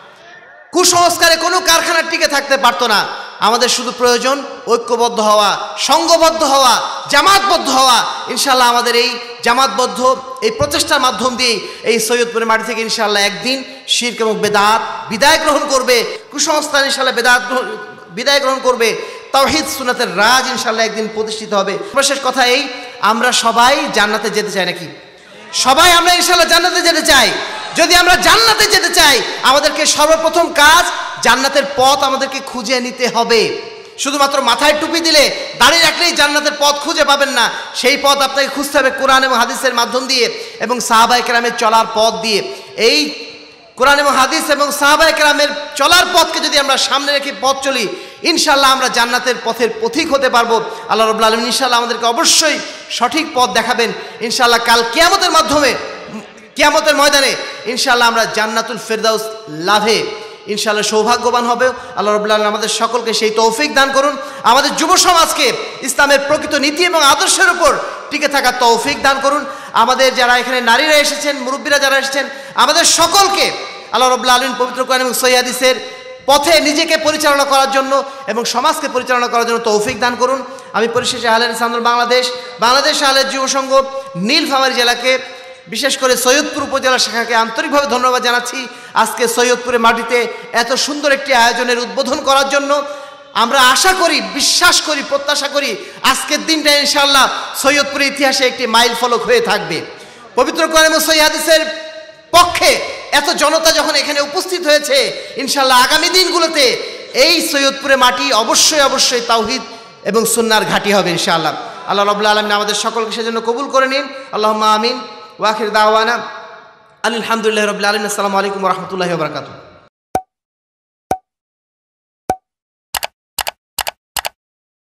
কুসংস্কারে কোনো কারখানা টিকে থাকতে পারতো না। আমাদের শুধু প্রয়োজন ঐক্যবদ্ধ হওয়া, সংঘবদ্ধ হওয়া, জামাতবদ্ধ হওয়া। ইনশাআল্লাহ আমাদের এই জামাতবদ্ধ এই প্রচেষ্টার মাধ্যম দিয়ে এই সৈয়দপুরের মাটি থেকে ইনশাআল্লাহ একদিন শিরক এবং বেদাত বিদায় গ্রহণ করবে, কুসংস্কার ইনশাআল্লাহ বেদাত বিদায় গ্রহণ করবে, তাওহীদ সুন্নাতের রাজ ইনশাআল্লাহ একদিন প্রতিষ্ঠিত হবে। সর্বশেষ কথা এই, আমরা সবাই জান্নাতে যেতে চাই নাকি? সবাই আমরা ইনশাআল্লাহ জান্নাতে যেতে চাই। যদি আমরা জান্নাতে যেতে চাই, আমাদেরকে সর্বপ্রথম কাজ জান্নাতের পথ আমাদেরকে খুঁজে নিতে হবে। শুধুমাত্র মাথায় টুপি দিলে, দাঁড়িয়ে রাখলেই জান্নাতের পথ খুঁজে পাবেন না। সেই পথ আপনাকে খুঁজতে হবে কোরআন এবং হাদিসের মাধ্যম দিয়ে এবং সাহাবায়ে কেরামের চলার পথ দিয়ে। এই কোরআন এবং হাদিস এবং সাহাবায়ে কেরামের চলার পথকে যদি আমরা সামনে রেখে পথ চলি, ইনশাআল্লাহ আমরা জান্নাতের পথের পথিক হতে পারবো। আল্লাহ রাব্বুল আলামিন ইনশাআল্লাহ আমাদেরকে অবশ্যই সঠিক পথ দেখাবেন। ইনশাআল্লাহ কাল কিয়ামতের মাধ্যমে, কিয়ামতের ময়দানে ইনশাআল্লাহ আমরা জান্নাতুল ফেরদাউস লাভে ইনশাআল্লাহ সৌভাগ্যবান হবে। আল্লাহ রাব্বুল আলামিন আমাদের সকলকে সেই তৌফিক দান করুন। আমাদের যুব সমাজকে ইসলামের প্রকৃত নীতি এবং আদর্শের উপর টিকে থাকার তৌফিক দান করুন। আমাদের যারা এখানে নারীরা এসেছেন, মুরব্বীরা যারা এসেছেন, আমাদের সকলকে আল্লাহ রাব্বুল আলামিন পবিত্র কোরআন এবং সহিহ হাদিসের পথে নিজেকে পরিচালনা করার জন্য এবং সমাজকে পরিচালনা করার জন্য তৌফিক দান করুন। আমি পরিশেষে আহলে হাদিস আন্দোলন বাংলাদেশ, বাংলাদেশ আহলে যুব সংঘ নীলফামারী জেলাকে, বিশেষ করে সৈয়দপুর উপজেলা শাখাকে আন্তরিকভাবে ধন্যবাদ জানাচ্ছি। আজকে সৈয়দপুরের মাটিতে এত সুন্দর একটি আয়োজনের উদ্বোধন করার জন্য আমরা আশা করি, বিশ্বাস করি, প্রত্যাশা করি আজকের দিনটা ইনশাআল্লাহ সৈয়দপুরের ইতিহাসে একটি মাইল ফলক হয়ে থাকবে। পবিত্র কোরআন এবং সহিহ হাদিসের পক্ষে এত জনতা যখন এখানে উপস্থিত হয়েছে, ইনশাআল্লাহ আগামী দিনগুলোতে এই সৈয়দপুরের মাটি অবশ্যই অবশ্যই তাওহীদ এবং সুন্নাহর ঘাঁটি হবে ইনশাআল্লাহ। আল্লাহ রাব্বুল আলামিন আমাদের সকলকে সেজন্য কবুল করে নিন। আল্লাহুম্মা আমিন। ওয়া আখির দাওয়ানা আলহামদুলিল্লাহি রাব্বিল আলামিন। আসসালামু আলাইকুম ওয়া রাহমাতুল্লাহি ওয়া বারাকাতুহু।